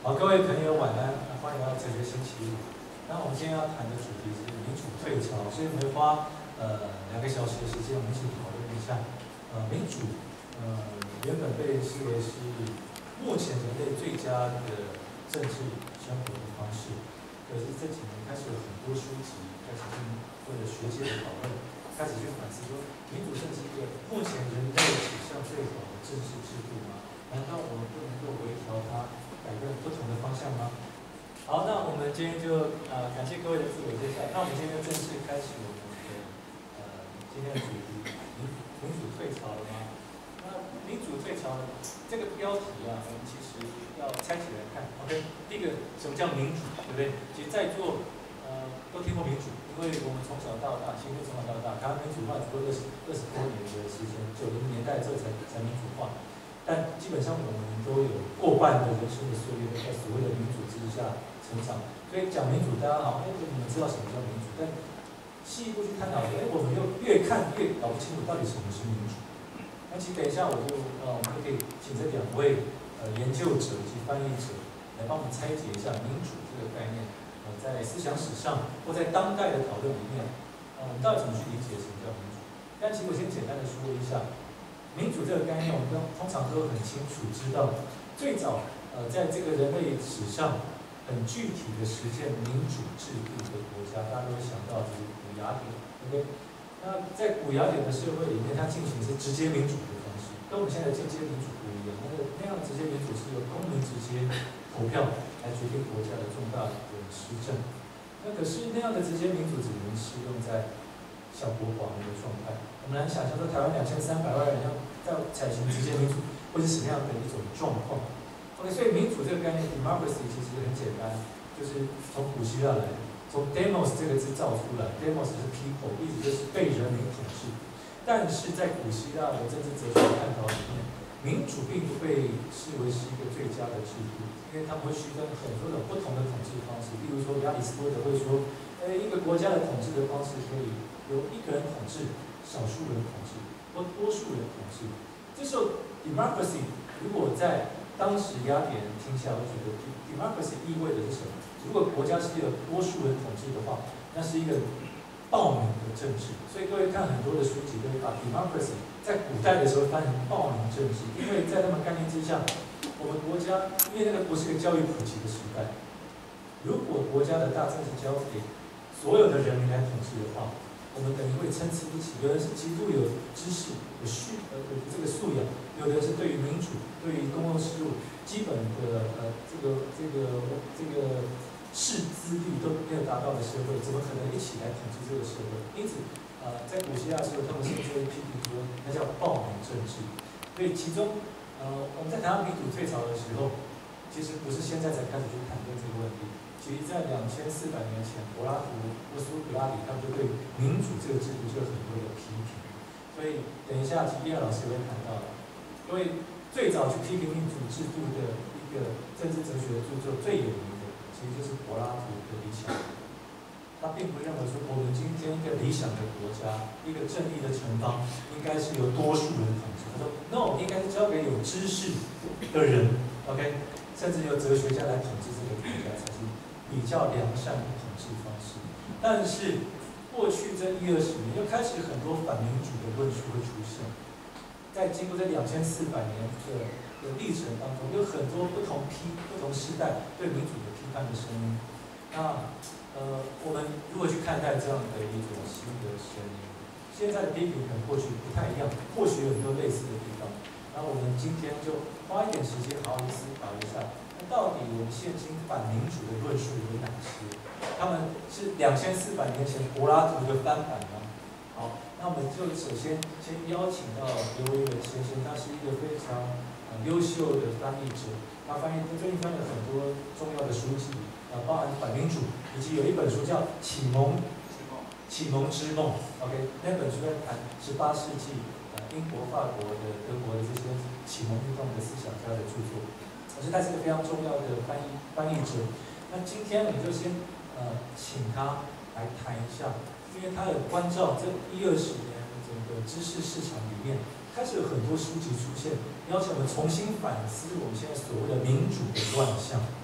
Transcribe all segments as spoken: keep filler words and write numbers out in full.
好，各位朋友晚安，欢迎来到哲学星期五。那我们今天要谈的主题是民主退潮，所以我们会花呃两个小时的时间，我们一起讨论一下。呃，民主呃原本被视为是目前人类最佳的政治生活的方式，可是这几年开始有很多书籍开始进或者学界的讨论，开始去反思说，民主政治是一个目前人类史上最好的政治制度吗？难道我们不能够微调它？改变不同的方向吗？好，那我们今天就呃感谢各位的自我介绍。那我们今天就正式开始我们的呃今天的主题，民民主退潮了吗？那民主退潮这个标题啊，我们其实要拆起来看。OK， 第一个什么叫民主，对不对？其实在座呃都听过民主，因为我们从小到大，其实从小到大，台湾民主化只不过二十二十多年的时间，九零年代之后才才民主化。但基本上我们都有过半的人生的岁月都在所谓的民主之下成长，所以讲民主，大家好，哎，你们知道什么叫民主？但细一步去探讨，哎，我们又越看越搞不清楚到底什么是民主。那其实等一下我就呃，我们可以请这两位呃研究者及翻译者来帮我们拆解一下民主这个概念，呃，在思想史上或在当代的讨论里面，呃，我们到底怎么去理解什么叫民主？但其实我先简单的说一下。民主这个概念，我们都通常都很清楚知道，最早呃在这个人类史上很具体的实践民主制度的国家，大家都会想到就是古雅典 ，OK？ 那在古雅典的社会里面，它进行是直接民主的方式，跟我们现在的间接民主不一样。那个那样的直接民主是由公民直接投票来决定国家的重大的施政。那可是那样的直接民主只能适用在小国寡民的状态。我们来想象说，台湾两千三百万人要要采行直接民主，会是什么样的一种状况 ？OK， 所以民主这个概念 ，democracy 其实很简单，就是从古希腊来的，从 demos 这个字造出来 ，demos 是 people， 意思就是被人民统治。但是在古希腊的政治哲学探讨里面，民主并不被视为是一个最佳的制度，因为他们会区分很多种不同的统治方式。例如说，亚里士多德会说，呃，一个国家的统治的方式可以由一个人统治。少数人统治或多数人统治，这时候 democracy 如果在当时雅典人听下来，会觉得 democracy 意味着是什么？如果国家是由多数人统治的话，那是一个暴民的政治。所以各位看很多的书籍都会把 democracy 在古代的时候翻成暴民政治，因为在他们概念之下，我们国家因为那个不是一个教育普及的时代，如果国家的大政是交给所有的人民来统治的话，我们等于会参差不齐，有人是极度有知识、有素呃有这个素养，有的是对于民主、对于公共事务基本的呃这个这个这个识资历都没有达到的社会，怎么可能一起来统治这个社会？因此，呃，在古希腊的时候，他们甚至会批评说，那叫暴民政治。所以其中，呃，我们在谈到民主退潮的时候，其实不是现在才开始去谈论这个问题。其实，在两千四百年前，柏拉图或苏格拉底他们就对民主这个制度就有很多的批评。所以，等一下，其实叶老师会谈到的。因为最早去批评民主制度的一个政治哲学的著作最有名的，其实就是柏拉图的《理想》。他并不认为说，我们今天一个理想的国家，一个正义的城邦，应该是由多数人统治。他说 ，no， 应该是交给有知识的人 ，OK， 甚至由哲学家来统治这个国家才是。比较良善的统治方式，但是过去这一二十年又开始很多反民主的论述会出现，在经过这两千四百年的的历程当中，有很多不同批不同时代对民主的批判的声音。那呃，我们如何去看待这样的一种新的声音？现在的批评跟过去不太一样，或许有很多类似的地方。然后我们今天就花一点时间好好思考一下。到底我们现今反民主的论述有哪些？他们是两千四百年前柏拉图的翻版吗？好，那我们就首先先邀请到刘维文先生，他是一个非常呃优秀的翻译者，他翻译最近翻了很多重要的书籍，啊，包含反民主，以及有一本书叫《启蒙启蒙之梦》。OK， 那本书在谈十八世纪呃英国、法国的、德国的这些启蒙运动的思想家的著作。我觉得他是个非常重要的翻译翻译者。那今天我们就先呃请他来谈一下，因为他有关照这一二十年整个知识市场里面，开始有很多书籍出现，邀请我们重新反思我们现在所谓的民主的乱象。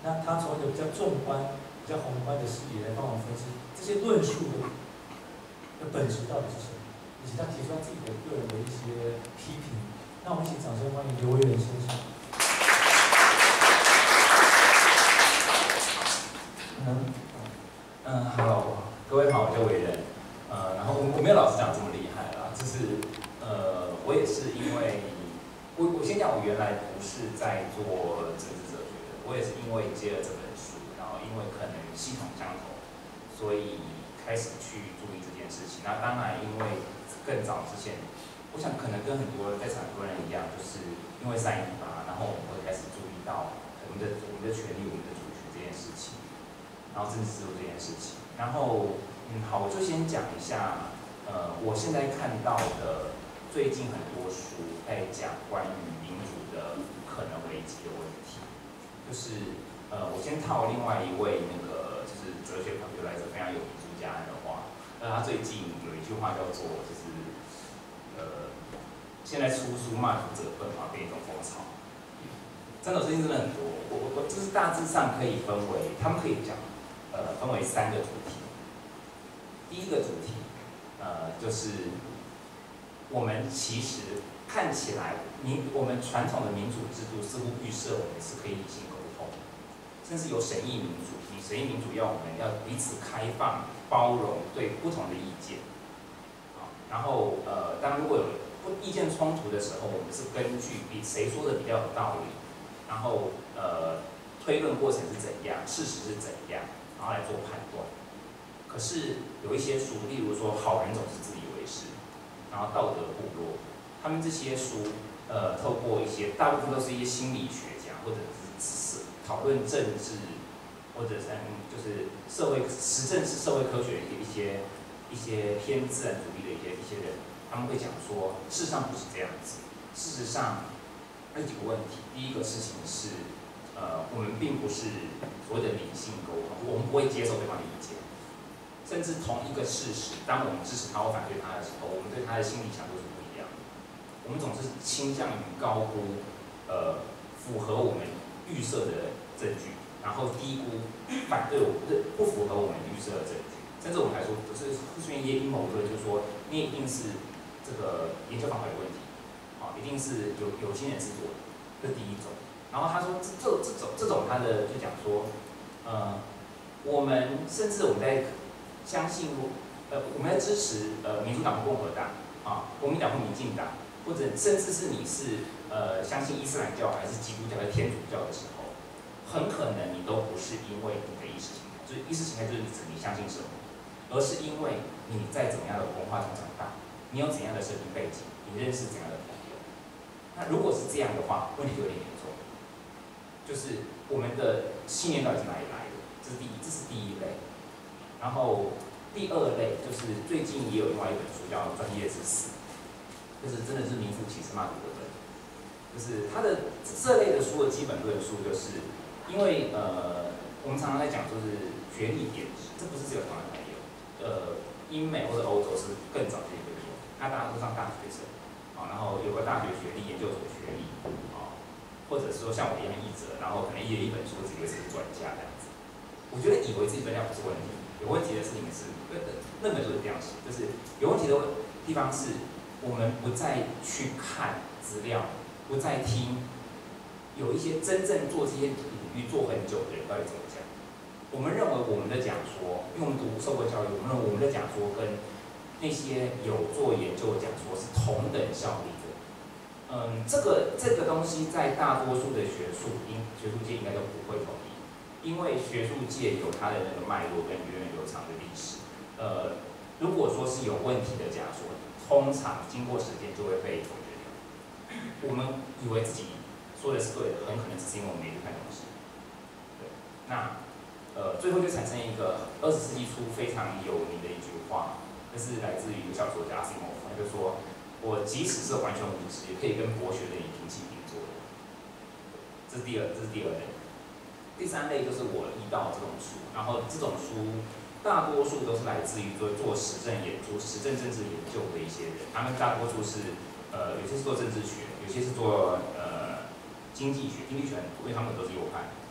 那他从一个比较纵观、比较宏观的视野来帮我们分析这些论述的的本质到底是什么，以及他提出他自己的个人的一些批评。那我们一起掌声欢迎刘维仁先生。 嗯嗯 ，Hello， 各位好，我叫维仁。呃，然后我我没有老师讲这么厉害啦，就是呃，我也是因为，我我先讲，我原来不是在做政治哲学的，我也是因为接了这本书，然后因为可能系统相同，所以开始去注意这件事情。那当然，因为更早之前，我想可能跟很多在场很多人一样，就是因为三一八，然后我们会开始注意到我们的我们的权利、我们的主权这件事情，然后政治制度这件事情。然后，嗯，好，我就先讲一下，呃，我现在看到的最近很多书在讲关于民主的可能危机的问题，就是呃，我先套另外一位那个就是哲学朋友来着非常有名朱家安的话，那他最近有一句话叫做就是呃，现在出书骂读者笨嘛，变一种风潮。真的最近真的很多，我我我就是大致上可以分为，他们可以讲。呃，分为三个主题。第一个主题，呃，就是我们其实看起来民我们传统的民主制度似乎预设我们是可以理性沟通，甚至有审议民主。你审议民主要我们要彼此开放、包容对不同的意见。好，然后呃，当如果有不意见冲突的时候，我们是根据比谁说的比较有道理，然后呃推论过程是怎样，事实是怎样。然后来做判断，可是有一些书，例如说好人总是自以为是，然后道德部落，他们这些书，呃，透过一些大部分都是一些心理学家，或者是讨论政治，或者是嗯，就是社会实证是社会科学的一些一些偏自然主义的一些一些人，他们会讲说，事实上不是这样子，事实上有几个问题，第一个事情是。呃，我们并不是所谓的理性沟通，我们不会接受对方的意见，甚至同一个事实，当我们支持他或反对他的时候，我们对他的心理强度是不一样的。我们总是倾向于高估，呃，符合我们预设的证据，然后低估反对我们不符合我们预设的证据，甚至我们还说，就是出现一些阴谋论，就是说你一定是这个研究方法有问题，啊，一定是有有心人制作的，这是第一种。然后他说这这这种这种他的就讲说，呃，我们甚至我们在相信，呃，我们在支持呃民主党或共和党啊，国民党或民进党，或者甚至是你是呃相信伊斯兰教还是基督教还是天主教的时候，很可能你都不是因为你的意识形态，就是意识形态就是你你相信什么，而是因为你在怎么样的文化中长大，你有怎样的生命背景，你认识怎样的朋友。那如果是这样的话，问题就有点严重。就是我们的信念到底是哪里来的？这是第一，这是第一类。然后第二类就是最近也有另外一本书叫《专业之死》，就是真的是名副其实骂读的本。就是他的这类的书的基本论述，就是因为呃，我们常常在讲就是学历贬值，这不是只有台湾才有，呃，英美或者欧洲是更早就有，那大家都上大学生，啊，然后有个大学学历、研究所学历，啊。或者是说像我一样译者，然后可能译了一本书，自己以为自己是专家这样子。我觉得以为自己专家不是问题，有问题的事情是，那那本书是这样写，就是有问题的地方是，我们不再去看资料，不再听，有一些真正做这些领域做很久的人到底怎么讲。我们认为我们的讲说，因为我们读受过教育，我们认为我们的讲说跟那些有做研究的讲说是同等效力的。嗯，这个这个东西在大多数的学术应学术界应该都不会同意，因为学术界有它的那个脉络跟源远流长的历史。呃，如果说是有问题的假说，通常经过时间就会被否决掉。我们以为自己说的是对的，很可能只是因为我们没去看东西。对，那呃最后就产生一个二十世纪初非常有名的一句话，这是来自于小说家阿西莫夫，他就说。我即使是完全无知，也可以跟博学的你平起平坐的。这是第二，这是第二类。第三类就是我遇到这种书，然后这种书大多数都是来自于做做实证研究、实证政治研究的一些人，他们大多数是呃有些是做政治学，有些是做呃经济学，经济学因为他们都是右派，对。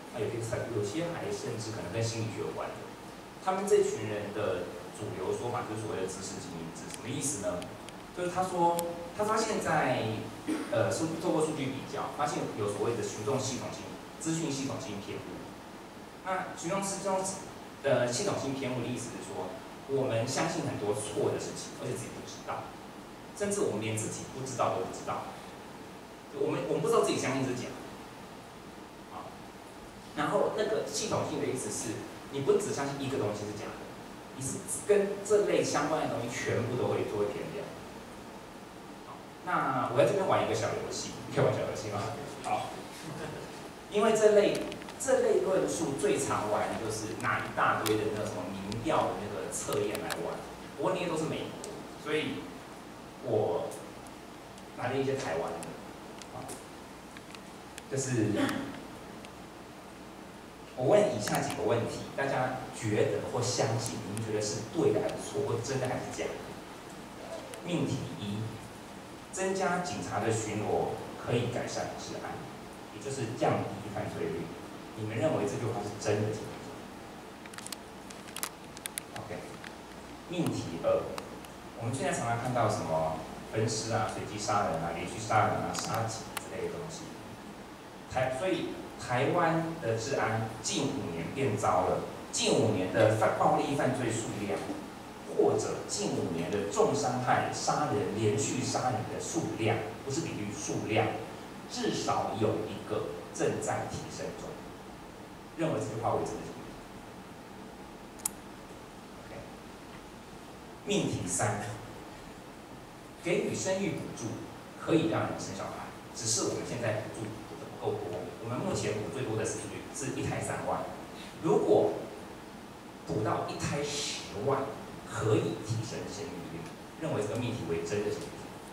啊，有些有些还甚至可能跟心理学有关的。他们这群人的主流说法就是所谓的知识精英制，什么意思呢？就是他说，他发现在呃数透过数据比较，发现有所谓的群众系统性资讯系统性偏误。那群众之中呃系统性偏误的意思是说，我们相信很多错的事情，而且自己不知道，甚至我们连自己不知道都不知道。我们我们不知道自己相信是假的。好，然后那个系统性的意思是，你不只相信一个东西是假的，你是跟这类相关的东西全部都会都会偏掉。那我在这边玩一个小游戏，你可以玩小游戏吗？好，因为这类这类论述最常玩的就是拿一大堆的那个什么民调的那个测验来玩，不过那些都是美国，所以我拿了一些台湾的，啊，就是我问以下几个问题，大家觉得或相信，你们觉得是对的还是错，或真的还是假的？命题一。增加警察的巡逻可以改善治安，也就是降低犯罪率。你们认为这句话是真的假的 ？OK。命题二，我们现在常常看到什么分尸啊、随机杀人啊、连续杀人啊、杀警之类的东西。台所以台湾的治安近五年变糟了，近五年的犯暴力犯罪数量。或者近五年的重伤害、杀人、连续杀人的数量，不是比率，数量，至少有一个正在提升中。认为这句话为真的题。OK。命题三，给予生育补助可以让人生小孩，只是我们现在补助补的不够多。我们目前补最多的是一是一胎三万，如果补到一胎十万。可以提升生育率，认为这个命题为真的题。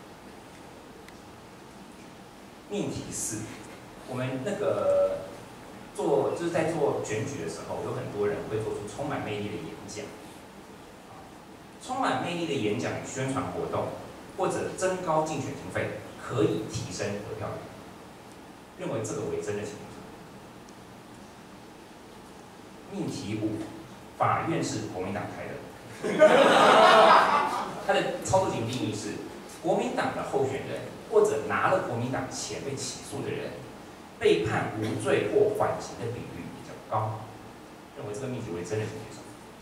命题四，我们那个做就是在做选举的时候，有很多人会做出充满魅力的演讲。充满魅力的演讲与宣传活动，或者增高竞选经费，可以提升得票率。认为这个为真的题。命题五，法院是国民党开的。他的操作型定义是：国民党的候选人或者拿了国民党钱被起诉的人，被判无罪或缓刑的比率比较高。认为这个命题为真的，请举手。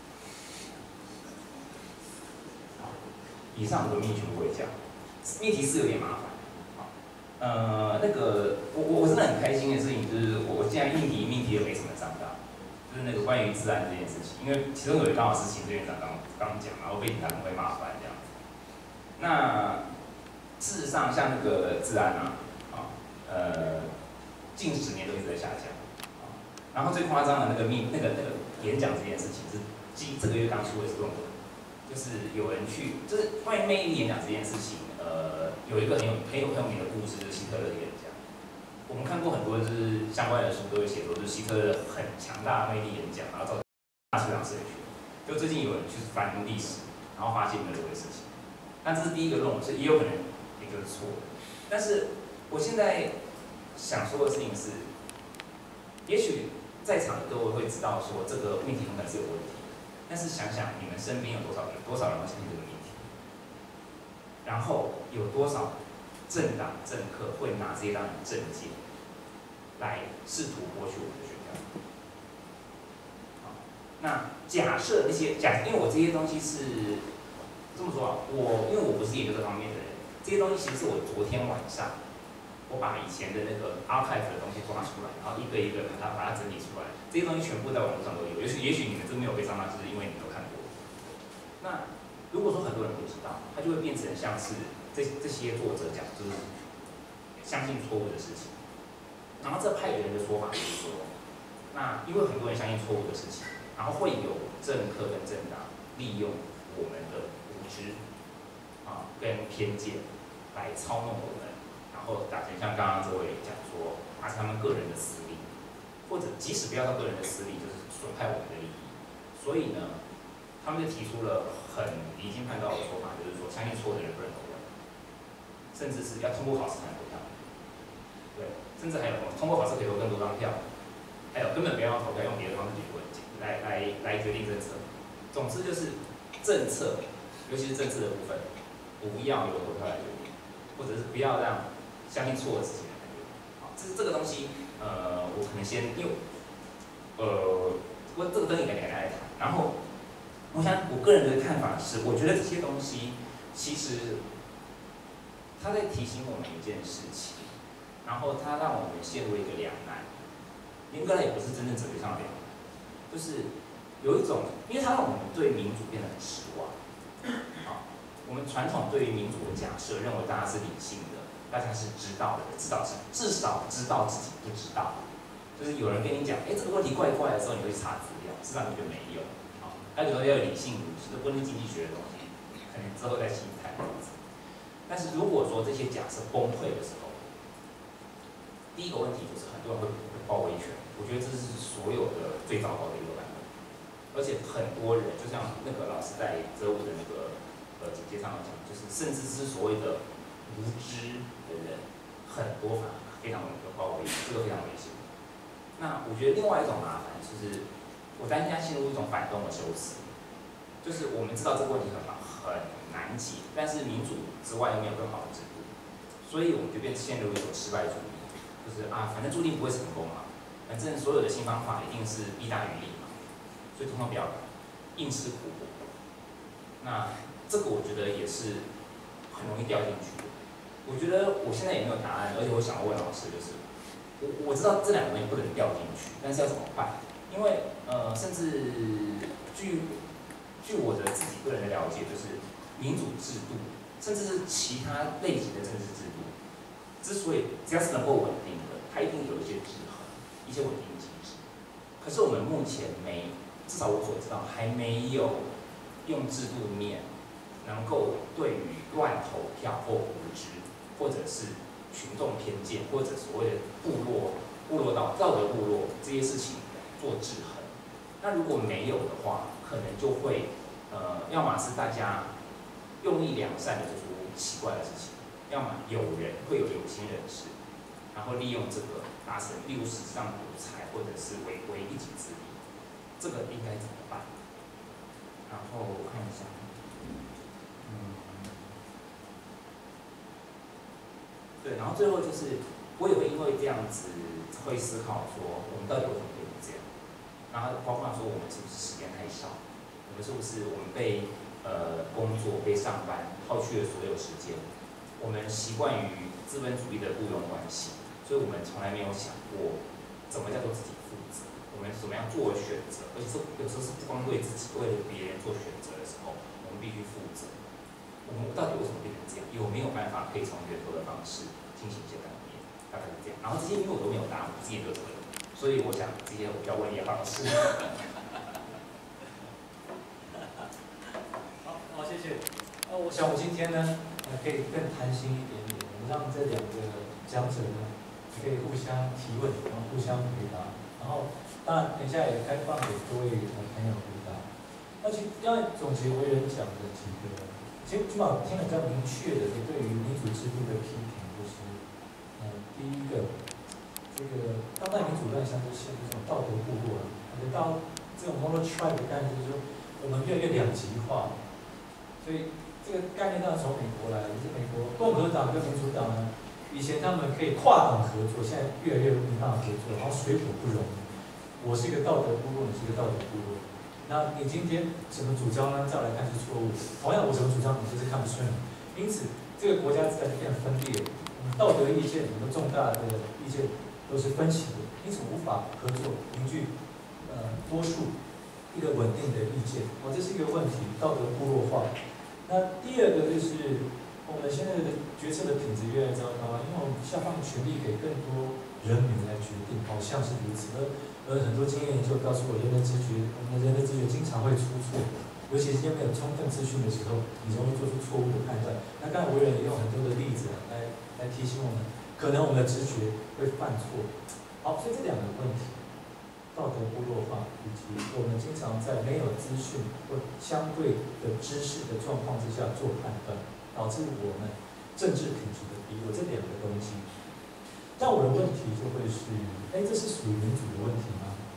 以上五个命题全部会讲。命题四有点麻烦。呃，那个我我我真的很开心的事情就是，我现在命题命题也没什么长大。就是那个关于治安这件事情，因为其中有一刚好是行政院长刚刚讲，然后被警察很会骂翻这样。那事实上，像那个治安啊，啊，呃，近十年都一直在下降。啊，然后最夸张的那个命那个那个演讲这件事情是，这这个月刚出的是论文，就是有人去，就是关于魅力演讲这件事情，呃，有一个很有很有很有名的故事，就是希特勒的演讲。我们看过很多就是相关的书，都会写说，就是希特勒很强大的魅力演讲，然后造成纳粹党失去。就最近有人去翻历史，然后发现没有这回事情。那这是第一个论文，所以也有可能也就是错的。但是我现在想说的事情是，也许在场的各位会知道说这个命题可能是有问题的，但是想想你们身边有多少人，多少人会相信这个命题，然后有多少政党政客会拿这些当成政见，来试图剥取我们的选票。好，那假设那些假，因为我这些东西是这么说啊，我因为我不是研究这方面的人，这些东西其实是我昨天晚上我把以前的那个 archive 的东西抓出来，然后一个一个把它把它整理出来，这些东西全部在网络上都有。也许也许你们真没有被上当，就是因为你都看过。那如果说很多人不知道，它就会变成像是。这这些作者讲就是相信错误的事情，然后这派别人的说法就是说，那因为很多人相信错误的事情，然后会有政客跟政党利用我们的无知啊跟偏见来操弄我们，然后打成像刚刚这位讲说，他是他们个人的私利，或者即使不要到个人的私利，就是损害我们的利益。所以呢，他们就提出了很离经叛道的说法，就是说相信错的人不能投票。甚至是要通过考试才能投票，对，甚至还有通过考试可以投更多张票，还有根本不要投票，用别的方式解决问题，来来来决定政策。总之就是政策，尤其是政策的部分，不要由投票来决定，或者是不要让相信错的事情来决定。好，这是这个东西，呃，我可能先因为，呃，我这个等你跟大家来谈。然后，我想我个人的看法是，我觉得这些东西其实他在提醒我们一件事情，然后他让我们陷入一个两难。严格来也不是真正哲学上的两难，就是有一种，因为它让我们对民主变得很失望。好，我们传统对于民主的假设，认为大家是理性的，大家是知道的，至少是至少知道自己不知道。就是有人跟你讲，哎，这个问题怪怪的时候，你会去查资料，事实上你就没有。好，还有时候要有理性如此，这关于经济学的东西，可能之后再细谈。但是如果说这些假设崩溃的时候，第一个问题就是很多人会会抱威权。我觉得这是所有的最糟糕的一个版本，而且很多人，就像那个老师在择物的那个呃简介上讲，就是甚至是所谓的无知的人，很多反而非常有抱威权，这个非常危险。那我觉得另外一种麻烦就是，我担心他陷入一种反动的修辞，就是我们知道这个问题很麻很难解，但是民主之外又没有更好的制度，所以我们就变陷入一种失败主义，就是啊，反正注定不会成功嘛。反正所有的新方法一定是弊大于利嘛，所以通通不要搞，硬是苦果。那这个我觉得也是很容易掉进去的。我觉得我现在也没有答案，而且我想要问老师，就是我我知道这两个东西不能掉进去，但是要怎么办？因为呃，甚至据据我的自己个人的了解，就是民主制度，甚至是其他类型的政治制度，之所以只要是能够稳定的，它一定有一些制衡。一些稳定机制，可是我们目前没，至少我所知道还没有用制度面能够对于乱投票或无知，或者是群众偏见，或者所谓的部落部落道道德部落这些事情做制衡。那如果没有的话，可能就会呃，要么是大家用意良善的做出奇怪的事情，要么有人会有有心人士，然后利用这个。达成，例如史上独裁，或者是为为一己之力，这个应该怎么办？然后我看一下，嗯，对，然后最后就是我也会因为这样子会思考说，我们到底为什么变成这样？然后包括说我们是不是时间太少？我们是不是我们被呃工作、被上班耗去了所有时间？我们习惯于资本主义的雇佣关系。所以我们从来没有想过，怎么叫做自己负责？我们怎么样作为选择？而且是有时候是不光对自己，为了别人做选择的时候，我们必须负责。我们到底为什么变成这样？有没有办法可以从源头的方式进行一些改变？大概是这样。然后这些因为我都没有答案，我自己也没有责任，所以我想这些我比较问叶老师。 好，好，谢谢。那我想我今天呢，呃，可以更谈心一点点，我们让这两个讲者呢。可以互相提问，然后互相回答，然后当然等一下也开放给各位朋友回答。那其刚才总结为人讲的几个，其实起码听了比较明确的，对于民主制度的批评，就是呃第一个，这个当代民主乱象就陷入这种道德部落了，而到这种 moral tribe 的概念就是说，我们越来越两极化，所以这个概念当然从美国来，就是美国共和党跟民主党呢。以前他们可以跨党合作，现在越来越没办法合作，然后水火不容。我是一个道德部落，你是一个道德部落。那你今天怎么主张呢？再来看是错误。同样我怎么主张，你就是看不顺眼。因此，这个国家自然就变得分裂。道德意见，很多重大的意见都是分歧的，因此无法合作，凝聚呃多数一个稳定的意见。哦，这是一个问题，道德部落化。那第二个就是。我们现在的决策的品质越来越糟糕，因为我们下放权力给更多人民来决定，好像是如此。而而很多经验研究告诉我，人的直觉，我们人的直觉经常会出错，尤其是在没有充分资讯的时候，你容易做出错误的判断。那刚才维仁也用很多的例子来来提醒我们，可能我们的直觉会犯错。好，所以这两个问题，道德部落化，以及我们经常在没有资讯或相对的知识的状况之下做判断。导致我们政治品质的低落，这两个东西，那我的问题就会是：哎，这是属于民主的问题吗？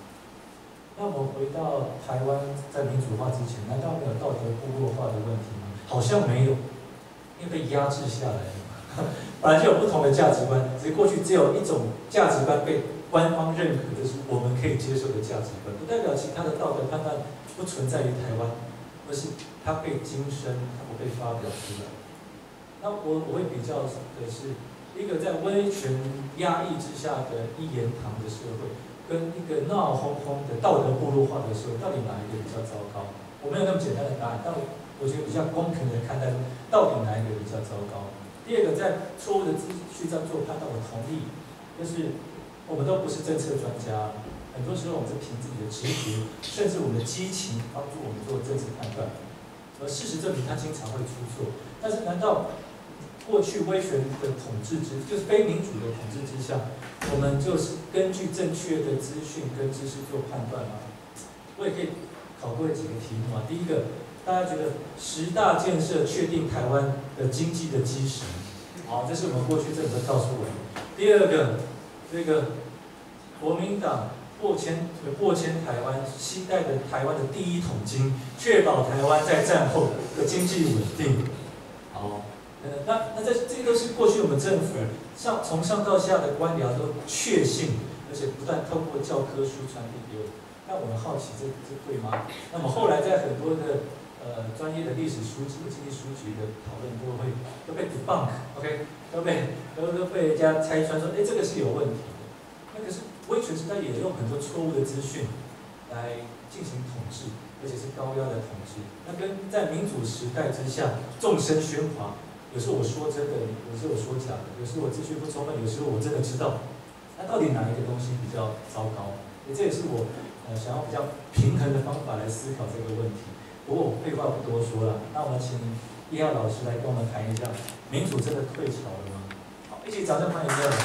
那我们回到台湾在民主化之前，难道没有道德部落化的问题吗？好像没有，因为被压制下来了。本来就有不同的价值观，只是过去只有一种价值观被官方认可的是我们可以接受的价值观，不代表其他的道德判断不存在于台湾，而是它被精深，它不被发表出来。那我我会比较的是一个在威权压抑之下的一言堂的社会，跟一个闹哄哄的道德部落化的社会，到底哪一个比较糟糕？我没有那么简单的答案，但我觉得比较公平的看待，到底哪一个比较糟糕？第二个，在错误的资讯上做判断，我同意，就是我们都不是政策专家，很多时候我们是凭自己的直觉，甚至我们的激情帮助我们做政治判断。而事实证明，它经常会出错。但是，难道过去威权的统治之，就是非民主的统治之下，我们就是根据正确的资讯跟知识做判断吗？我也可以考各位几个题目啊。第一个，大家觉得十大建设确定台湾的经济的基石？好，这是我们过去政府告诉我们。第二个，这个国民党迫迁迫迁台湾，期待的台湾的第一桶金，确保台湾在战后的经济稳定。好，呃，那那这这都是过去我们政府上从上到下的官僚都确信，而且不断透过教科书传递给我们。那我们好奇这这对吗？那么后来在很多的呃专业的历史书籍、经济书籍的讨论都会都被 debunk，OK， 都被都都被人家拆穿说，哎，这个是有问题的。那可是威权时代也用很多错误的资讯来进行统治，而且是高压的统治。那跟在民主时代之下，众声喧哗，有时候我说真的，有时候我说假的，有时候我资讯不充分，有时候我真的知道。那到底哪一个东西比较糟糕？这也是我呃想要比较平衡的方法来思考这个问题。不过我废话不多说了，那我们请叶耀老师来跟我们谈一下，民主真的退潮了吗？好，一起掌声欢迎叶老师。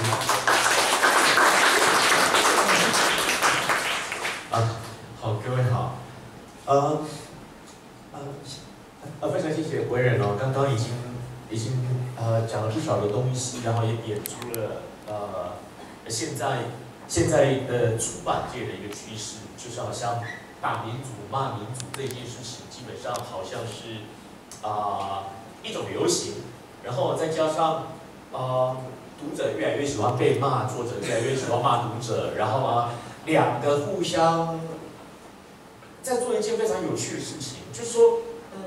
啊，好，各位好，呃，呃，呃，非常谢谢维仁哦，刚刚已经已经呃讲了不少的东西，然后也点出了呃现在现在的出版界的一个趋势，就是好像打民主、骂民主这件事情，基本上好像是啊、呃、一种流行，然后再加上呃读者越来越喜欢被骂，作者越来越喜欢骂读者，然后啊。两个互相在做一件非常有趣的事情，就是说，嗯，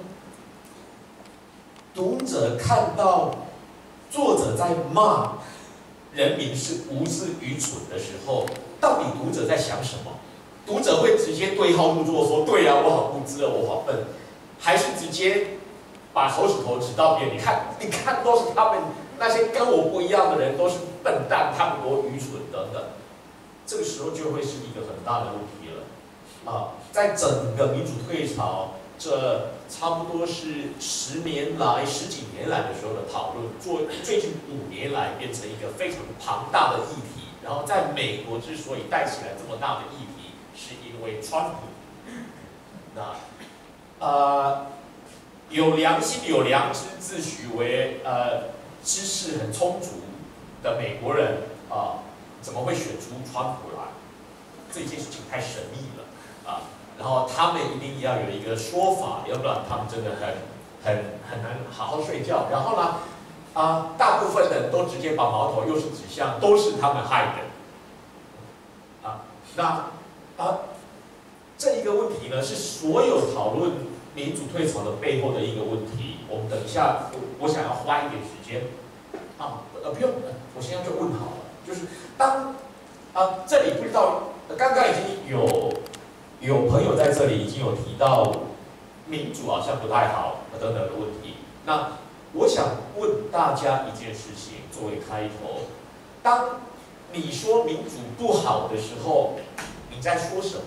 读者看到作者在骂人民是无知愚蠢的时候，到底读者在想什么？读者会直接对号入座说：“对呀、啊，我好无知啊，我好笨。”还是直接把手指头指到别人？你看，你看，都是他们那些跟我不一样的人都是笨蛋，他们多愚蠢等等。这个时候就会是一个很大的问题了，啊，在整个民主退潮，这差不多是十年来、十几年来的时候的讨论，做最近五年来变成一个非常庞大的议题。然后在美国之所以带起来这么大的议题，是因为川普，那呃有良心、有良知、自诩为呃知识很充足的美国人啊。怎么会选出川普来？这件事情太神秘了啊！然后他们一定要有一个说法，要不然他们真的很、很、很难好好睡觉。然后呢，啊，大部分人都直接把矛头又是指向都是他们害的啊。那啊，这一个问题呢，是所有讨论民主退潮的背后的一个问题。我们等一下，我我想要花一点时间啊，呃，不用，我现在就问好了。就是当啊，这里不知道，刚刚已经有有朋友在这里已经有提到民主好像不太好等等的问题。那我想问大家一件事情作为开头：当你说民主不好的时候，你在说什么？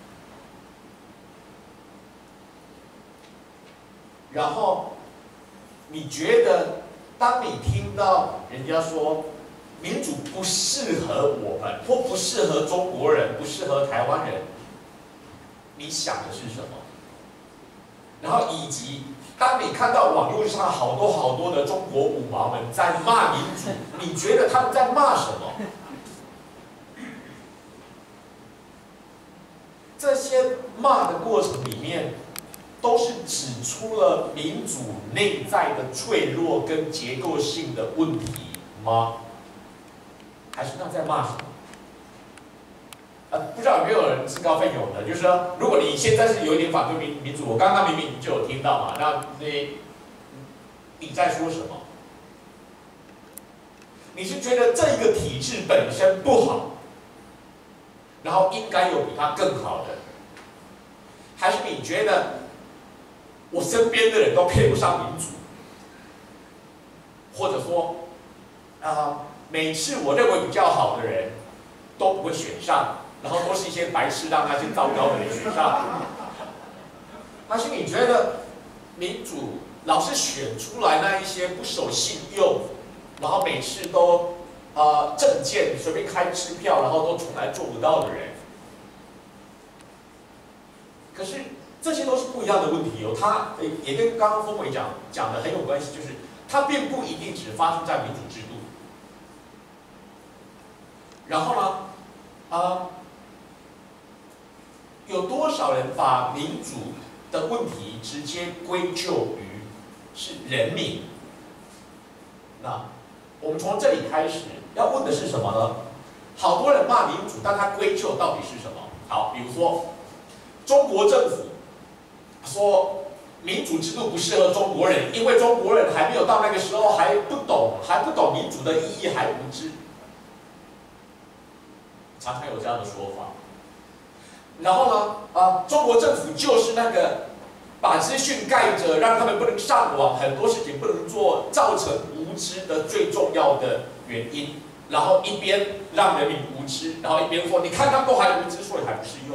然后你觉得，当你听到人家说民主不适合我们，或不适合中国人，不适合台湾人，你想的是什么？然后以及当你看到网络上好多好多的中国五毛们在骂民主，你觉得他们在骂什么？ 这些骂的过程里面，都是指出了民主内在的脆弱跟结构性的问题吗？还是那在骂什么？呃，不知道有没有人自告奋勇的，就是说，如果你现在是有一点反对民民主，我刚刚明明就有听到嘛，那你你在说什么？你是觉得这个体制本身不好，然后应该有比它更好的，还是你觉得我身边的人都配不上民主，或者说，啊、呃，每次我认为比较好的人都不会选上，然后都是一些白痴让那些糟糕的人选上，还是你觉得民主老是选出来那一些不守信用？然后每次都呃证件随便开支票，然后都从来做不到的人，可是这些都是不一样的问题哦。它也跟刚刚峰伟讲讲的很有关系，就是它并不一定只发生在民主制度。然后呢，啊、呃，有多少人把民主的问题直接归咎于是人民？那我们从这里开始要问的是什么呢？好多人骂民主，但他归咎到底是什么？好，比如说中国政府说民主制度不适合中国人，因为中国人还没有到那个时候，还不懂，还不懂民主的意义，还无知。常常有这样的说法。然后呢，啊，中国政府就是那个把资讯盖着，让他们不能上网，很多事情不能做，造成无知的最重要的原因。然后一边让人民无知，然后一边说，你看他们都还无知，所以还不适用。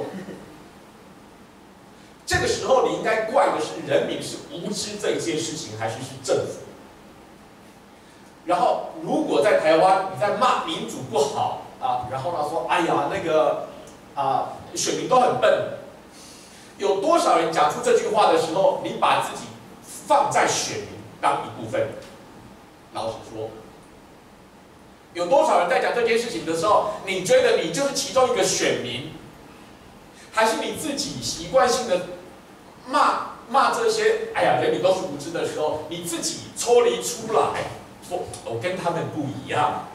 这个时候你应该怪的是人民是无知这一件事情，还是是政府？然后如果在台湾你在骂民主不好啊，然后呢说，哎呀那个啊选民都很笨。有多少人讲出这句话的时候，你把自己放在选民当一部分？老实说，有多少人在讲这件事情的时候，你觉得你就是其中一个选民，还是你自己习惯性的骂骂这些？哎呀，人民都是无知的时候，你自己抽离出来，说我跟他们不一样。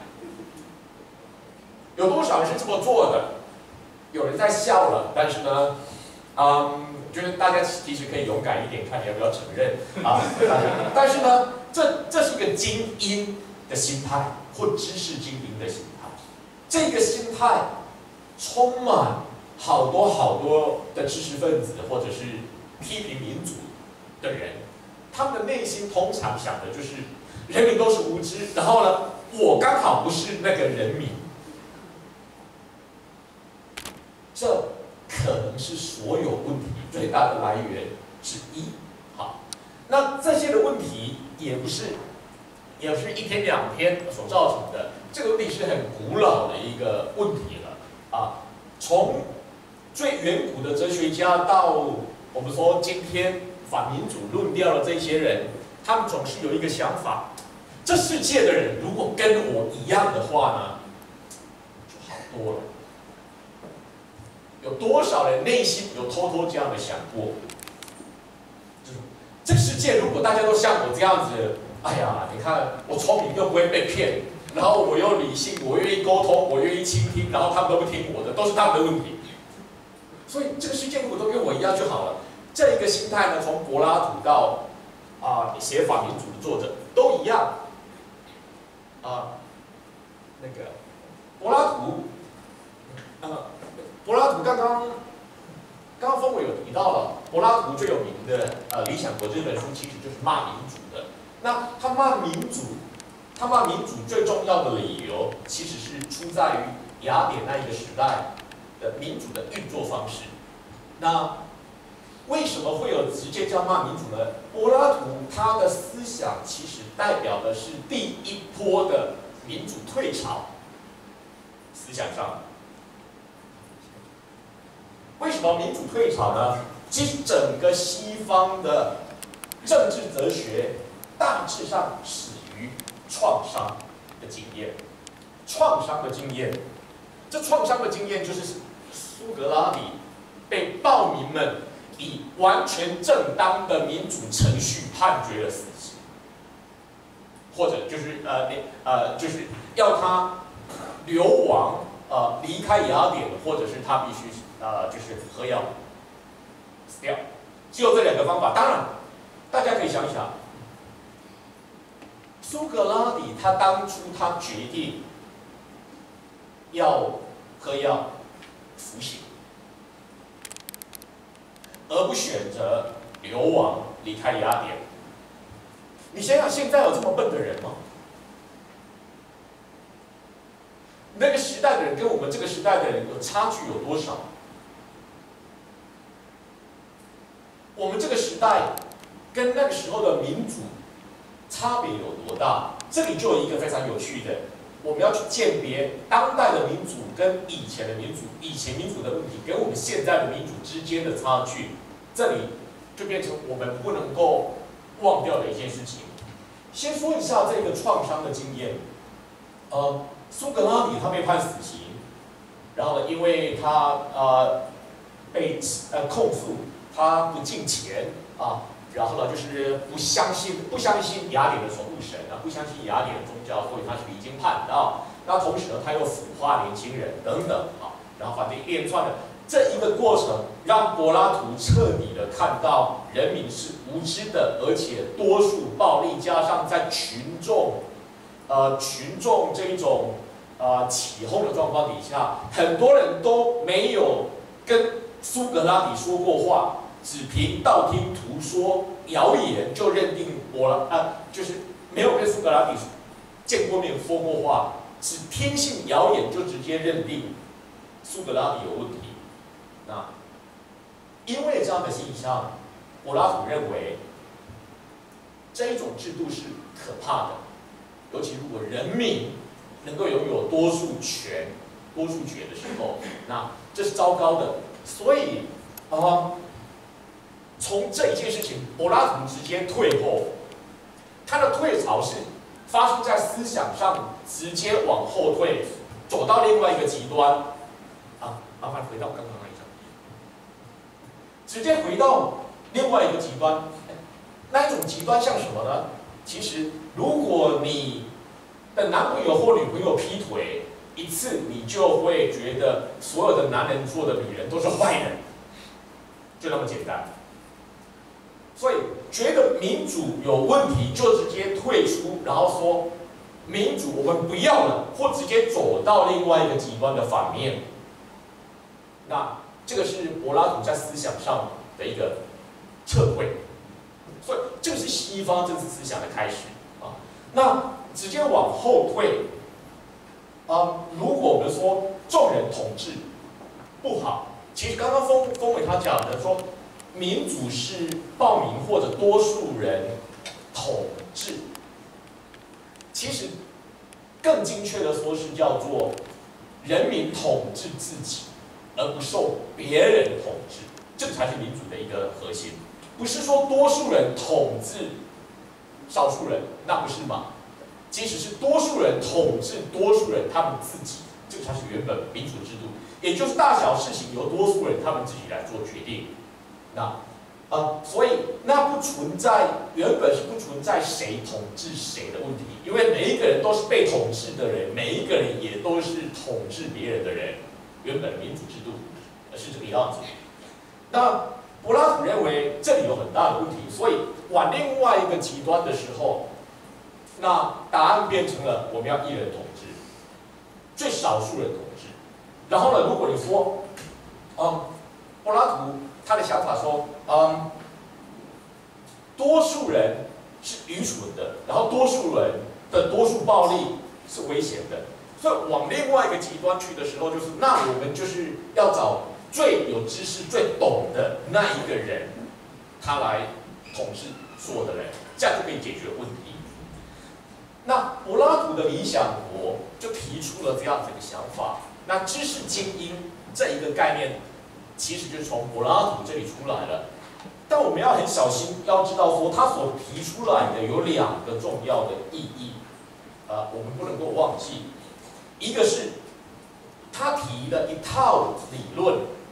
有多少人是这么做的？有人在笑了，但是呢？嗯，觉得大家其实可以勇敢一点，看你要不要承认啊。但是呢，这这是一个精英的心态，或知识精英的心态。这个心态充满好多好多的知识分子，或者是批评民主的人，他们的内心通常想的就是人民都是无知，然后呢，我刚好不是那个人民。这可能是所有问题最大的来源之一。好，那这些的问题也不是，也不是一天两天所造成的。这个问题是很古老的一个问题了啊。从最远古的哲学家到我们说今天反民主论调的这些人，他们总是有一个想法：这世界的人如果跟我一样的话呢，就好多了。有多少人内心有偷偷这样的想过？就是这个世界如果大家都像我这样子，哎呀，你看我聪明又不会被骗，然后我又理性，我愿意沟通，我愿意倾听，然后他们都不听我的，都是他们的问题。所以这个世界如果都跟我一样就好了。这一个心态呢，从柏拉图到啊写反民主的作者都一样。啊，那个柏拉图，呃。柏拉图刚刚，刚刚峰伟有提到了，柏拉图最有名的呃《理想国》这本书，其实就是骂民主的。那他骂民主，他骂民主最重要的理由，其实是出在于雅典那一个时代的民主的运作方式。那为什么会有直接叫骂民主呢？柏拉图他的思想其实代表的是第一波的民主退潮思想上。为什么民主退潮呢？其实整个西方的政治哲学大致上始于创伤的经验。创伤的经验，这创伤的经验就是苏格拉底被暴民们以完全正当的民主程序判决了死刑，或者就是呃呃就是要他流亡呃离开雅典，或者是他必须呃就是喝药死掉，只有这两个方法。当然，大家可以想一想，苏格拉底他当初他决定要喝药服刑，而不选择流亡离开雅典。你想想，现在有这么笨的人吗？那个时代的人跟我们这个时代的人有差距有多少？我们这个时代跟那个时候的民主差别有多大？这里就有一个非常有趣的，我们要去鉴别当代的民主跟以前的民主，以前民主的问题跟我们现在的民主之间的差距，这里就变成我们不能够忘掉的一件事情。先说一下这个创伤的经验，呃，苏格拉底他被判死刑，然后呢，因为他呃被呃控诉他不敬虔啊。然后呢，就是不相信不相信雅典的守护神啊，不相信雅典的宗教，所以他是离经叛道。那同时呢，他又腐化年轻人等等啊，然后反正一连串的这一个过程，让柏拉图彻底的看到人民是无知的，而且多数暴力加上在群众呃群众这一种呃起哄的状况底下，很多人都没有跟苏格拉底说过话。只凭道听途说、谣言就认定柏拉啊，就是没有跟苏格拉底见过面、说过话，只听信谣言就直接认定苏格拉底有问题。那因为这样的现象，柏拉图认为这一种制度是可怕的，尤其如果人民能够拥有多数权、多数决的时候，那这是糟糕的。所以啊。呃从这一件事情，柏拉图直接退后，他的退潮是发生在思想上，直接往后退，走到另外一个极端。啊，麻烦回到刚刚那一张，直接回到另外一个极端。那一种极端像什么呢？其实，如果你的男朋友或女朋友劈腿一次，你就会觉得所有的男人做的女人都是坏人，就那么简单。所以觉得民主有问题，就直接退出，然后说民主我们不要了，或直接走到另外一个极端的反面。那这个是柏拉图在思想上的一个撤退，所以这个是西方政治思想的开始啊。那直接往后退，啊，如果我们说众人统治不好，其实刚刚封封伟他讲的说。民主是暴民或者多数人统治，其实更精确的说是叫做人民统治自己，而不受别人统治，这个才是民主的一个核心。不是说多数人统治少数人，那不是嘛？即使是多数人统治多数人，他们自己，这个才是原本民主制度，也就是大小事情由多数人他们自己来做决定。那，呃，所以那不存在，原本是不存在谁统治谁的问题，因为每一个人都是被统治的人，每一个人也都是统治别人的人。原本民主制度是这个样子。那柏拉图认为这里有很大的问题，所以往另外一个极端的时候，那答案变成了我们要一人统治，最少数人统治。然后呢，如果你说，嗯，柏拉图。他的想法说，嗯，多数人是愚蠢的，然后多数人的多数暴力是危险的，所以往另外一个极端去的时候，就是那我们就是要找最有知识、最懂的那一个人，他来统治所有的人，这样就可以解决问题。那柏拉图的理想国就提出了这样子一个想法，那知识精英这一个概念。其实就是从柏拉图这里出来了，但我们要很小心，要知道说他所提出来的有两个重要的意义，呃，我们不能够忘记，一个是他提的一套理论，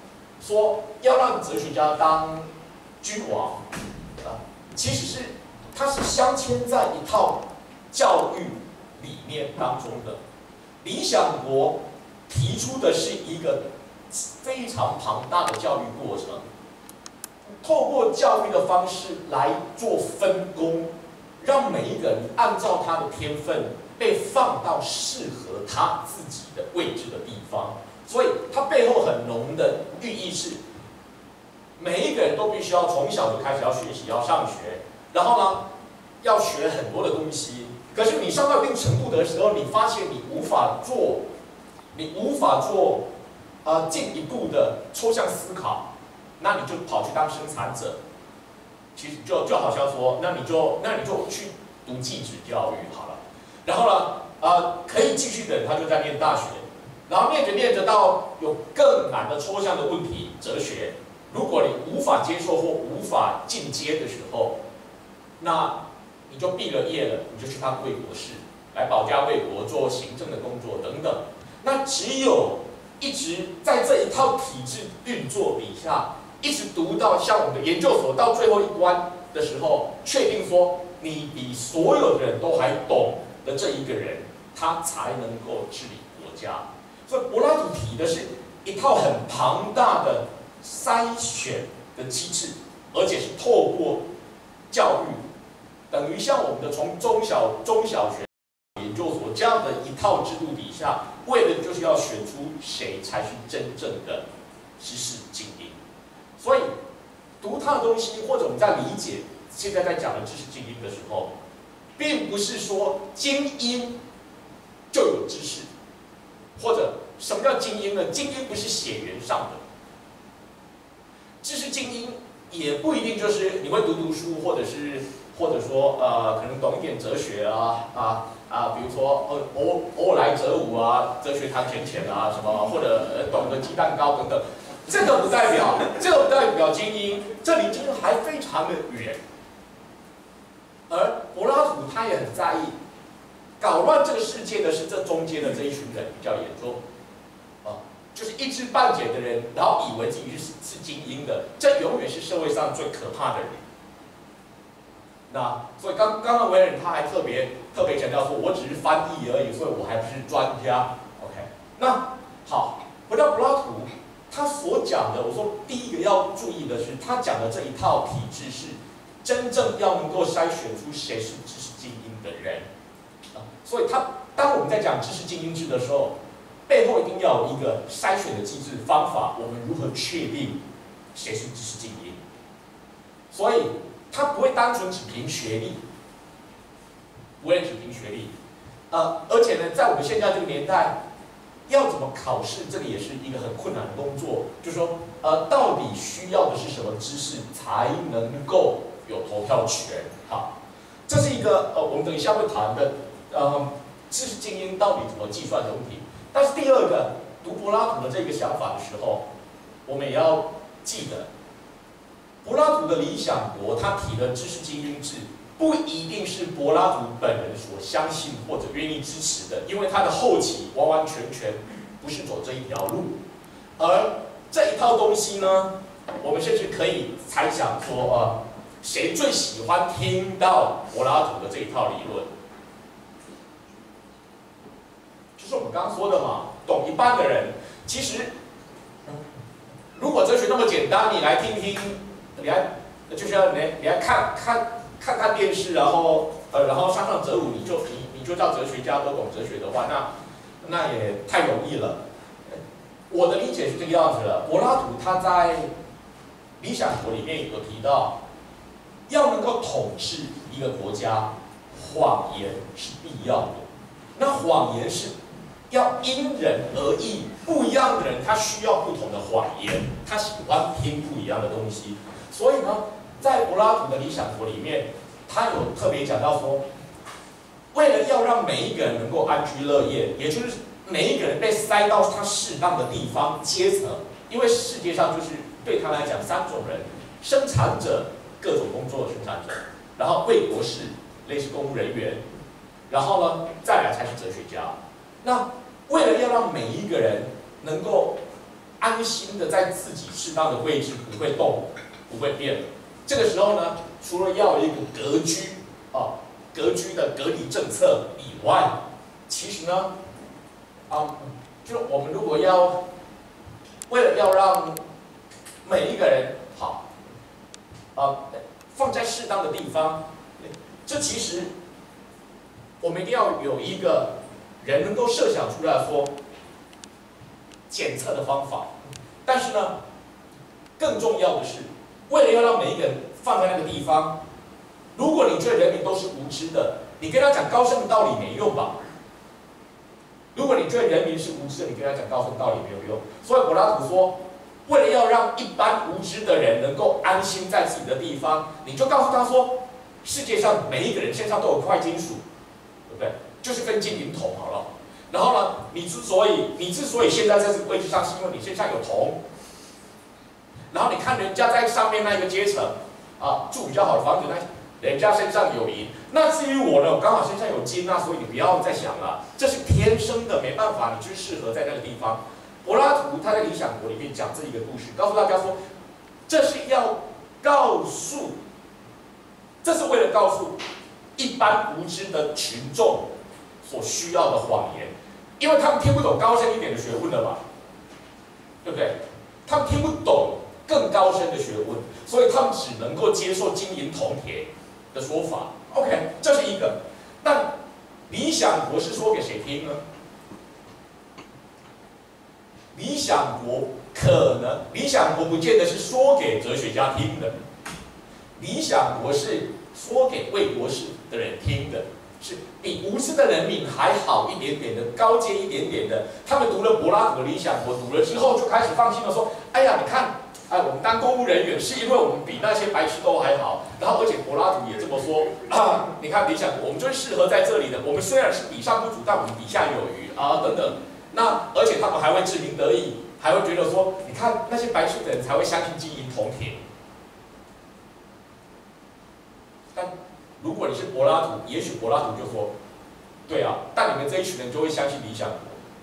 说要让哲学家当君王啊，其实是它是镶嵌在一套教育理念当中的。理想国提出的是一个非常庞大的教育过程，透过教育的方式来做分工，让每一个人按照他的天分被放到适合他自己的位置的地方。所以它背后很浓的寓意是，每一个人都必须要从小就开始要学习，要上学，然后呢，要学很多的东西。可是你上到一定程度的时候，你发现你无法做，你无法做，呃，进一步的抽象思考，那你就跑去当生产者。其实就就好像说，那你就那你就去读技职教育好了，然后呢，呃，可以继续的人他就在念大学。然后念着念着到有更难的抽象的问题，哲学，如果你无法接受或无法进阶的时候，那你就毕了业了，你就去当卫国士，来保家卫国，做行政的工作等等。那只有一直在这一套体制运作底下，一直读到像我们的研究所到最后一关的时候，确定说你比所有的人都还懂的这一个人，他才能够治理国家。所以柏拉图提的是一套很庞大的筛选的机制，而且是透过教育，等于像我们的从中小中小学、研究所这样的一套制度底下，为的就是要选出谁才是真正的知识精英。所以读他的东西，或者我们在理解现在在讲的知识精英的时候，并不是说精英就有知识。或者什么叫精英呢？精英不是血缘上的，知识精英也不一定就是你会读读书，或者是或者说呃可能懂一点哲学啊啊啊，比如说呃欧欧来哲武啊，哲学堂浅浅啊什么，或者呃懂得鸡蛋糕等等，这个不代表这个不代表精英，这离精英还非常的远。而柏拉图他也很在意。搞乱这个世界的是这中间的这一群人比较严重，啊，就是一知半解的人，然后以为自己是是精英的，这永远是社会上最可怕的人。那所以刚刚刚维尔他还特别特别强调说，我只是翻译而已，所以我还不是专家。OK， 那好，回到柏拉图，他所讲的，我说第一个要注意的是，他讲的这一套体制是真正要能够筛选出谁是知识精英的人。所以他，当我们在讲知识精英制的时候，背后一定要有一个筛选的机制方法，我们如何确定谁是知识精英？所以，他不会单纯只凭学历，不会只凭学历，呃，而且呢，在我们现在这个年代，要怎么考试，这个也是一个很困难的工作。就是说，呃，到底需要的是什么知识才能够有投票权？好，这是一个呃，我们等一下会谈的。呃，知识精英到底怎么计算的问题？但是第二个，读柏拉图的这个想法的时候，我们也要记得，柏拉图的理想国他提的知识精英制，不一定是柏拉图本人所相信或者愿意支持的，因为他的后期完完全全不是走这一条路。而这一套东西呢，我们甚至可以猜想说，呃，谁最喜欢听到柏拉图的这一套理论？就是我们刚刚说的嘛，懂一半的人，其实，如果哲学那么简单，你来听听，你来，就像你你来看看看看电视，然后呃，然后上上哲武，你就你你就叫哲学家都懂哲学的话，那那也太容易了。我的理解是这个样子的，柏拉图他在《理想国》里面有提到，要能够统治一个国家，谎言是必要的。那谎言是要因人而异，不一样的人他需要不同的谎言，他喜欢听不一样的东西。所以呢，在柏拉图的《理想国》里面，他有特别讲到说，为了要让每一个人能够安居乐业，也就是每一个人被塞到他适当的地方阶层，因为世界上就是对他来讲三种人：生产者，各种工作的生产者，然后卫国士，类似公务人员，然后呢，再来才是哲学家。那为了要让每一个人能够安心的在自己适当的位置，不会动，不会变。这个时候呢，除了要有一个隔居啊，隔居的隔离政策以外，其实呢，啊，就我们如果要为了要让每一个人好，啊，放在适当的地方，这其实我们一定要有一个人能够设想出来说检测的方法。但是呢，更重要的是，为了要让每一个人放在那个地方，如果你觉得人民都是无知的，你跟他讲高深的道理没用吧？如果你觉得人民是无知的，你跟他讲高深的道理没有用。所以柏拉图说，为了要让一般无知的人能够安心在自己的地方，你就告诉他说，世界上每一个人身上都有块金属，对不对？就是跟金银铜好了。然后呢，你之所以你之所以现在在这个位置上，是因为你身上有铜。然后你看人家在上面那一个阶层啊，住比较好的房子，那人家身上有银。那至于我呢，我刚好身上有金啊，所以你不要再想了，这是天生的，没办法，你就适合在那个地方。柏拉图他在《理想国》里面讲这一个故事，告诉大家说，这是要告诉，这是为了告诉一般无知的群众所需要的谎言，因为他们听不懂高深一点的学问了吧，对不对？他们听不懂更高深的学问，所以他们只能够接受金银铜铁的说法。OK， 这是一个。但《理想国》是说给谁听呢？《理想国》可能，《理想国》不见得是说给哲学家听的，《理想国》是说给魏国士的人听的，是比无知的人民还好一点点的，高阶一点点的。他们读了柏拉图的《理想国》，读了之后就开始放心了，说：“哎呀，你看。”哎，我们当公务人员是因为我们比那些白痴都还好，然后而且柏拉图也这么说啊。你看《理想国》，我们就是适合在这里的。我们虽然是比上不足，但我们比下有余啊，等等。那而且他们还会志明得意，还会觉得说，你看那些白痴的人才会相信金银铜铁。但如果你是柏拉图，也许柏拉图就说，对啊，但你们这一群人就会相信《理想国》。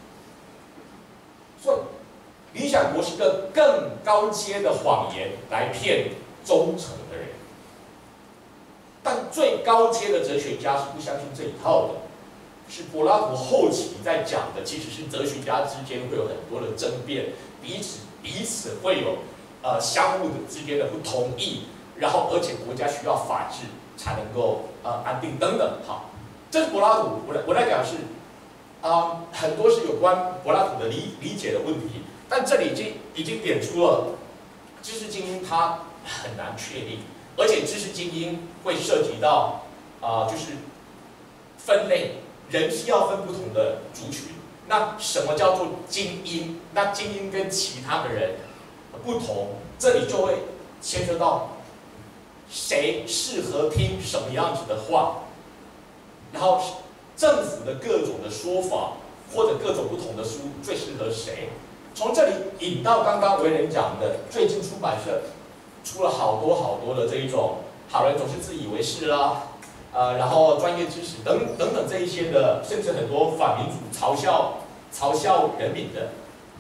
所以。《理想国》是个更高阶的谎言来骗忠诚的人，但最高阶的哲学家是不相信这一套的。是柏拉图后期在讲的，其实是哲学家之间会有很多的争辩，彼此彼此会有呃相互的之间的不同意，然后而且国家需要法治才能够呃安定等等。好，这是柏拉图，我来我来讲是啊、呃、很多是有关柏拉图的理理解的问题。但这里已经已经点出了知识精英它很难确定，而且知识精英会涉及到啊、呃、就是分类，人是要分不同的族群。那什么叫做精英？那精英跟其他的人不同，这里就会牵涉到谁适合听什么样子的话，然后政府的各种的说法或者各种不同的书最适合谁。从这里引到刚刚为人讲的，最近出版社出了好多好多的这一种好人总是自以为是啦，呃，然后专业知识等等等这一些的，甚至很多反民主嘲笑嘲笑人民的，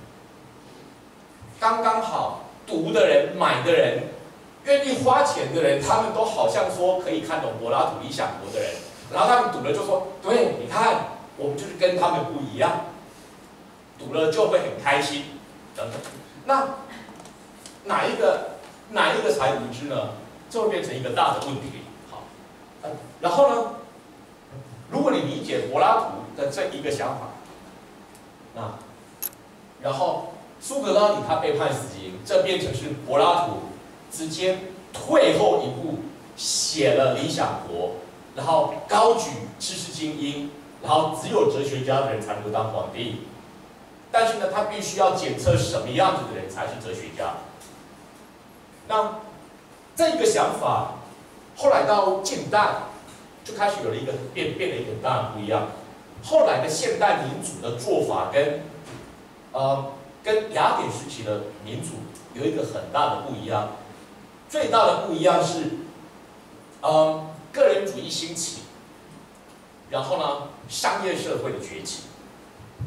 刚刚好读的人、买的人、愿意花钱的人，他们都好像说可以看懂柏拉图《理想国》的人，然后他们读了就说：“对，你看，我们就是跟他们不一样。”读了就会很开心，等等。那哪一个哪一个才无知呢？这会变成一个大的问题。好，嗯，然后呢，如果你理解柏拉图的这一个想法，那然后苏格拉底他被判死刑，这变成是柏拉图直接退后一步，写了《理想国》，然后高举知识精英，然后只有哲学家的人才能够当皇帝。但是呢，他必须要检测什么样子的人才是哲学家。那这个想法，后来到近代就开始有了一个变变了一个很大的不一样。后来的现代民主的做法跟呃跟雅典时期的民主有一个很大的不一样。最大的不一样是，呃个人主义兴起，然后呢商业社会的崛起。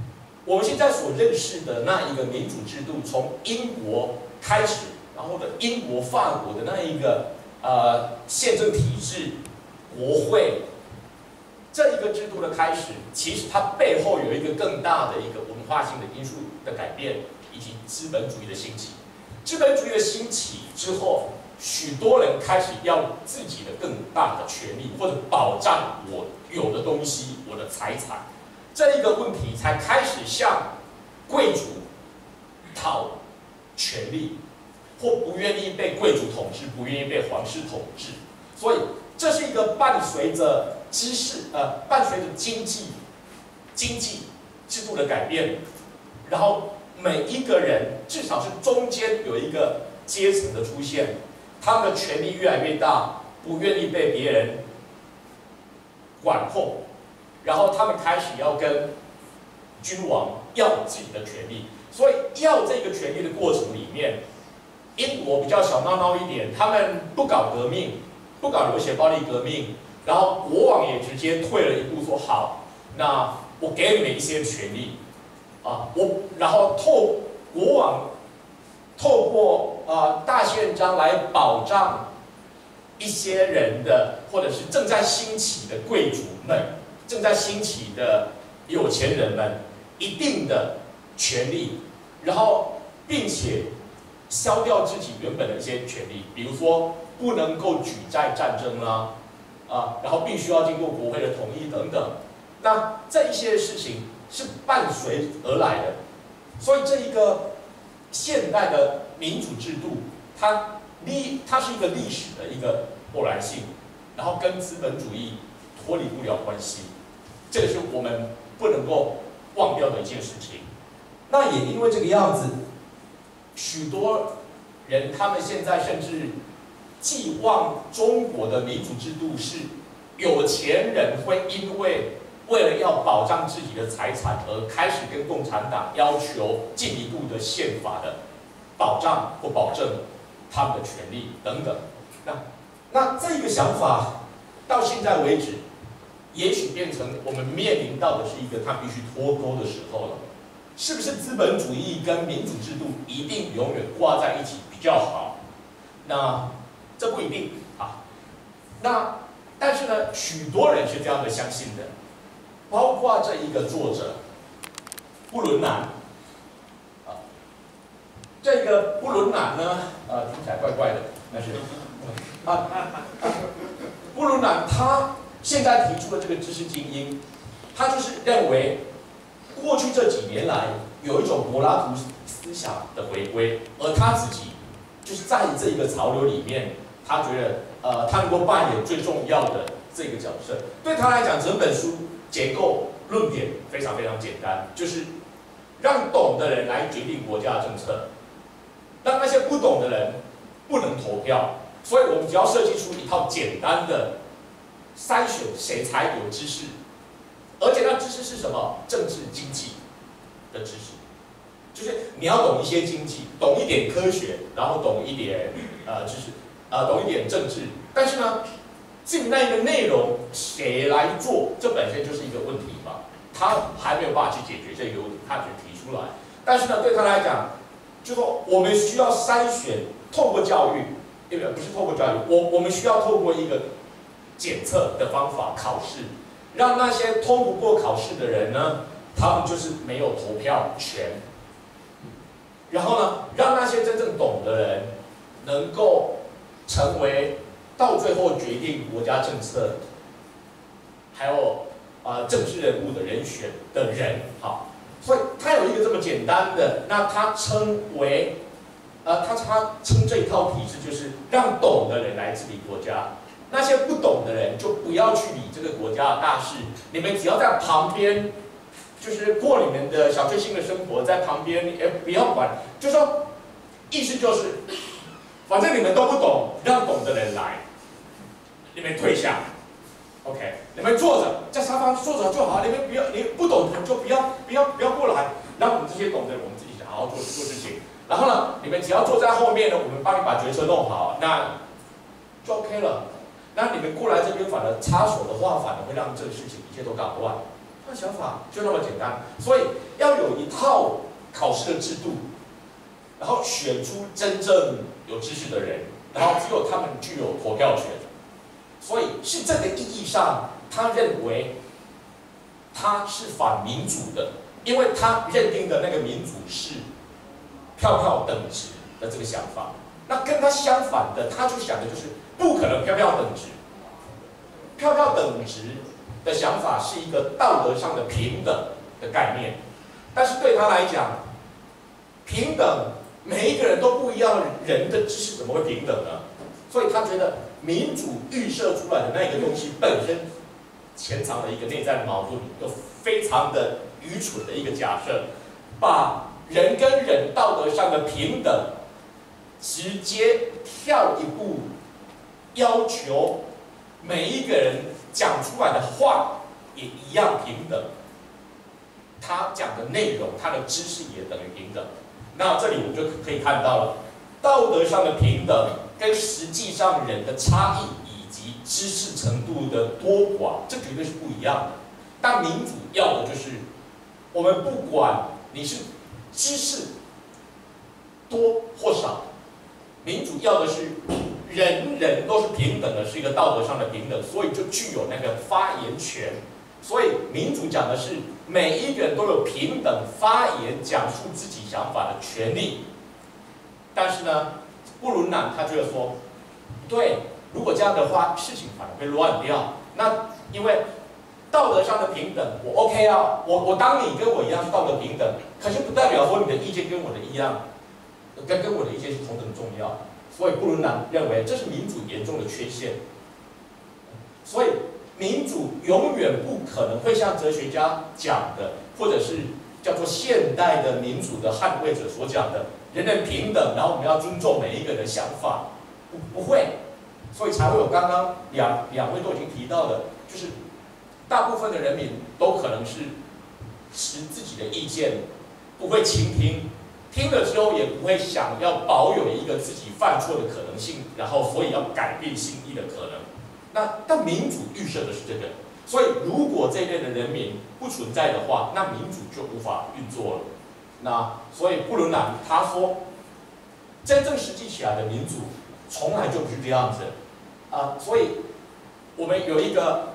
我们现在所认识的那一个民主制度，从英国开始，然后的英国、法国的那一个呃宪政体制、国会这一个制度的开始，其实它背后有一个更大的一个文化性的因素的改变，以及资本主义的兴起。资本主义的兴起之后，许多人开始要自己的更大的权利，或者保障我有的东西、我的财产，这一个问题才开始向贵族讨权利，或不愿意被贵族统治，不愿意被皇室统治。所以这是一个伴随着知识呃伴随着经济经济制度的改变，然后每一个人至少是中间有一个阶层的出现，他们的权力越来越大，不愿意被别人管控，然后他们开始要跟君王要自己的权利，所以要这个权利的过程里面，英国比较小闹闹一点，他们不搞革命，不搞流血暴力革命，然后国王也直接退了一步说好，那我给你们一些权利，啊，我然后透国王透过呃大宪章来保障一些人的，或者是正在兴起的贵族们，正在兴起的有钱人们一定的权利，然后并且消掉自己原本的一些权利，比如说不能够举债战争啦，啊，然后必须要经过国会的同意等等。那这一些事情是伴随而来的，所以这一个现代的民主制度，它历它是一个历史的一个偶然性，然后跟资本主义脱离不了关系，这个是我们不能够忘掉的一件事情。那也因为这个样子，许多人他们现在甚至寄望中国的民主制度是有钱人会因为为了要保障自己的财产而开始跟共产党要求进一步的宪法的保障或保证他们的权利等等。那那这个想法到现在为止，也许变成我们面临到的是一个它必须脱钩的时候了。是不是资本主义跟民主制度一定永远挂在一起比较好？那这不一定啊。那但是呢，许多人是这样的相信的，包括这一个作者布伦南啊。这个布伦南呢，呃，听起来怪怪的，但是啊，布伦南他现在提出的这个知识精英，他就是认为，过去这几年来有一种柏拉图思想的回归，而他自己就是在这一个潮流里面，他觉得呃，他能够扮演最重要的这个角色。对他来讲，整本书结构论点非常非常简单，就是让懂的人来决定国家的政策，让那些不懂的人不能投票。所以我们只要设计出一套简单的筛选谁才有知识，而且那知识是什么？政治经济的知识，就是你要懂一些经济，懂一点科学，然后懂一点呃知识，呃懂一点政治。但是呢，至于那一个内容谁来做，这本身就是一个问题嘛，他还没有办法去解决这个问题，他只提出来。但是呢，对他来讲，就说我们需要筛选，透过教育。对不对？不是透过教育，我我们需要透过一个检测的方法，考试，让那些通不过考试的人呢，他们就是没有投票权。然后呢，让那些真正懂的人，能够成为到最后决定国家政策，还有啊、呃、政治人物的人选的人，好，所以他有一个这么简单的，那他称为。呃，他他称这一套体制就是让懂的人来治理国家，那些不懂的人就不要去理这个国家的大事，你们只要在旁边，就是过你们的小确幸的生活，在旁边也不要管，就说意思就是，反正你们都不懂，让懂的人来，你们退下 ，OK， 你们坐着在沙发坐着就好，你们不要你不懂的就不要不要不要过来，让我们这些懂的人我们自己好好做做事情。然后呢，你们只要坐在后面呢，我们帮你把决策弄好，那就 OK 了。那你们过来这边反而插手的话，反而会让这个事情一切都搞乱。 他的想法就那么简单。所以要有一套考试的制度，然后选出真正有知识的人，然后只有他们具有投票权。所以是这个意义上，他认为他是反民主的，因为他认定的那个民主是票票等值的这个想法。那跟他相反的，他就想的就是不可能票票等值。票票等值的想法是一个道德上的平等的概念，但是对他来讲，平等每一个人都不一样，人的知识怎么会平等呢？所以他觉得民主预设出来的那个东西本身潜藏了一个内在的矛盾，一个非常的愚蠢的一个假设，把人跟人道德上的平等直接跳一步，要求每一个人讲出来的话也一样平等，他讲的内容，他的知识也等于平等。那这里我们就可以看到了，道德上的平等跟实际上人的差异以及知识程度的多寡，这绝对是不一样的。但民主要的就是，我们不管你是知识多或少，民主要的是人人都是平等的，是一个道德上的平等，所以就具有那个发言权。所以民主讲的是每一个人都有平等发言、讲述自己想法的权利。但是呢，布伦南他觉得说，对，如果这样的话，事情反而会乱掉。那因为道德上的平等，我 OK 啊，我我当你跟我一样是道德平等，可是不代表说你的意见跟我的一样，跟跟我的意见是同等重要。所以布伦南认为这是民主严重的缺陷。所以民主永远不可能会像哲学家讲的，或者是叫做现代的民主的捍卫者所讲的，人人平等，然后我们要尊重每一个人的想法，不不会。所以才会有刚刚两两位都已经提到的，就是大部分的人民都可能是持自己的意见，不会倾听，听了之后也不会想要保有一个自己犯错的可能性，然后所以要改变心意的可能。那但民主预设的是这个，所以如果这一类的人民不存在的话，那民主就无法运作了。那所以布伦南他说，真正实际起来的民主从来就不是这样子啊、呃，所以我们有一个，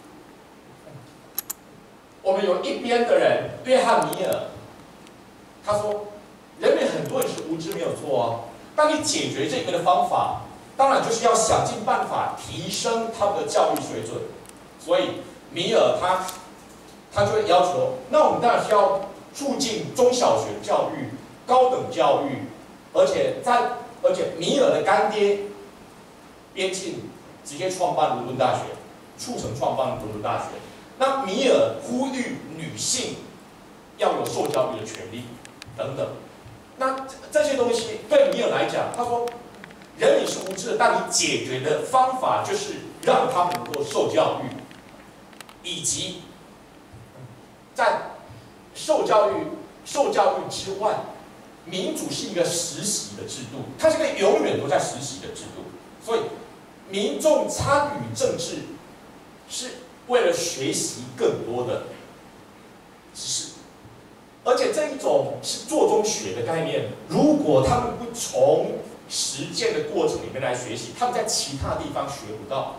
我们有一边的人约翰米尔，他说，人民很多人是无知没有错哦，当你解决这个的方法，当然就是要想尽办法提升他们的教育水准。所以米尔他他就会要求，那我们当然是要促进中小学教育、高等教育，而且在而且米尔的干爹边沁直接创办伦敦大学，促成创办伦敦大学。那米尔呼吁女性要有受教育的权利等等。那这些东西对米尔来讲，他说，人民是无知的，但你解决的方法就是让他们能够受教育，以及在受教育受教育之外，民主是一个实习的制度，它是个永远都在实习的制度。所以民众参与政治是为了学习更多的知识，而且这一种是做中学的概念。如果他们不从实践的过程里面来学习，他们在其他地方学不到。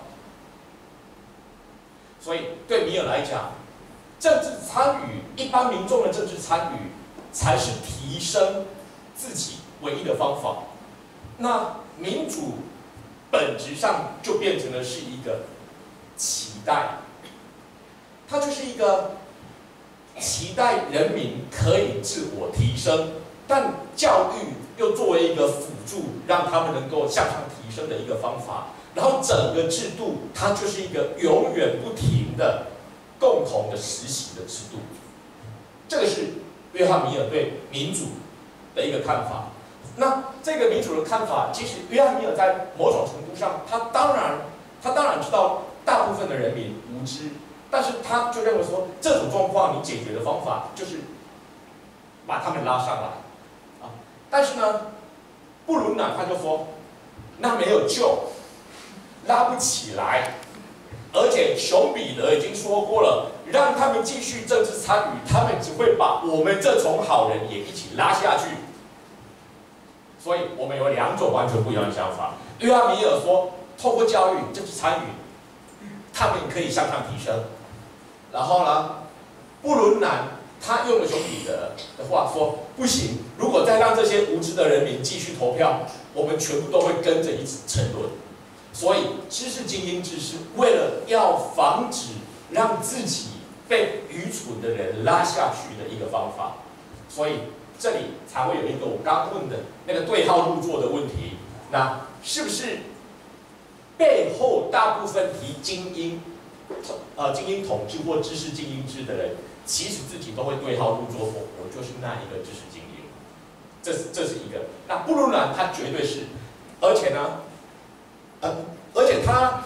所以对米尔来讲，政治参与，一般民众的政治参与，才是提升自己唯一的方法。那民主本质上就变成了是一个期待，它就是一个期待人民可以自我提升，但教育又作为一个辅助，让他们能够向上提升的一个方法。然后整个制度它就是一个永远不停的共同的实习的制度。这个是约翰米尔对民主的一个看法。那这个民主的看法，其实约翰米尔在某种程度上，他当然他当然知道大部分的人民无知，但是他就认为说，这种状况你解决的方法就是把他们拉上来啊。但是呢，布伦南他就说，那没有救，拉不起来，而且熊彼得已经说过了， 让他们继续政治参与，他们只会把我们这种好人也一起拉下去。所以我们有两种完全不一样的想法。约翰米尔说，透过教育、政治参与，他们可以向上提升。然后呢，布伦南他用了熊彼得的话说，不行，如果再让这些无知的人民继续投票，我们全部都会跟着一起沉沦。所以，知识精英制是为了要防止让自己被愚蠢的人拉下去的一个方法。所以这里才会有一个我刚问的那个对号入座的问题。那是不是背后大部分提精英、呃精英统治或知识精英制的人，其实自己都会对号入座，说我就是那一个知识精英。这是这是一个。那布鲁南他绝对是，而且呢。呃，而且他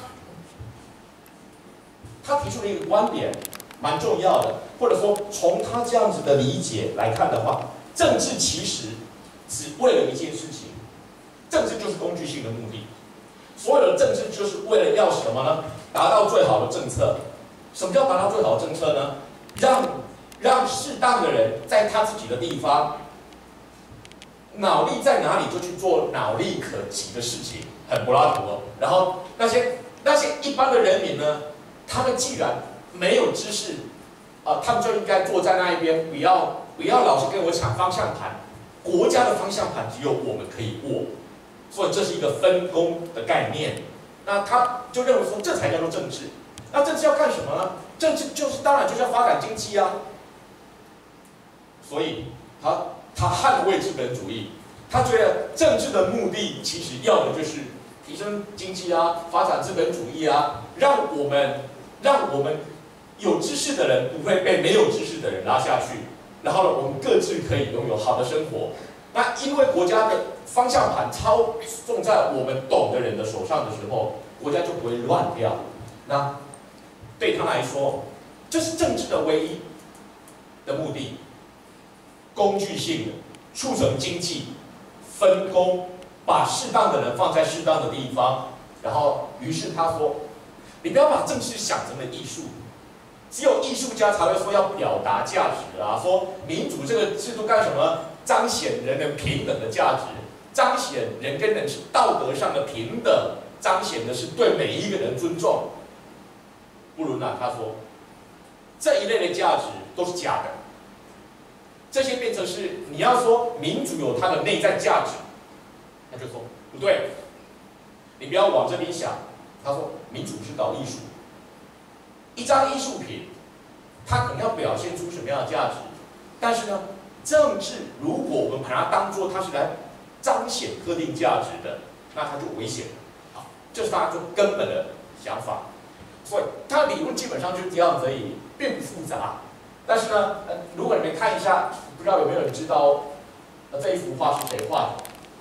他提出了一个观点，蛮重要的，或者说从他这样子的理解来看的话，政治其实只为了一件事情，政治就是工具性的目的，所有的政治就是为了要什么呢？达到最好的政策。什么叫达到最好的政策呢？让让适当的人在他自己的地方，脑力在哪里就去做脑力可及的事情。很柏拉图哦，然后那些那些一般的人民呢，他们既然没有知识，啊、呃，他们就应该坐在那一边，不要不要老是跟我抢方向盘。国家的方向盘只有我们可以握，所以这是一个分工的概念。那他就认为说，这才叫做政治。那政治要干什么呢？政治就是当然就是要发展经济啊。所以他他捍卫资本主义，他觉得政治的目的其实要的就是提升经济啊，发展资本主义啊，让我们让我们有知识的人不会被没有知识的人拉下去，然后呢，我们各自可以拥有好的生活。那因为国家的方向盘操纵在我们懂的人的手上的时候，国家就不会乱掉。那对他来说，这是政治的唯一的目的，工具性的促成经济分工。把适当的人放在适当的地方，然后，于是他说：“你不要把政治想成了艺术，只有艺术家才会说要表达价值啊，说民主这个制度干什么？彰显人人平等的价值，彰显人跟人是道德上的平等，彰显的是对每一个人尊重。”布伦纳他说，这一类的价值都是假的，这些变成是你要说民主有它的内在价值。他就说不对，你不要往这边想。他说民主是搞艺术，一张艺术品，它可能要表现出什么样的价值，但是呢，政治如果我们把它当作它是来彰显特定价值的，那它就危险了。好，这是他最根本的想法。所以他的理论基本上就是这样子而已，并不复杂。但是呢，呃，如果你们看一下，不知道有没有人知道，呃，这一幅画是谁画的？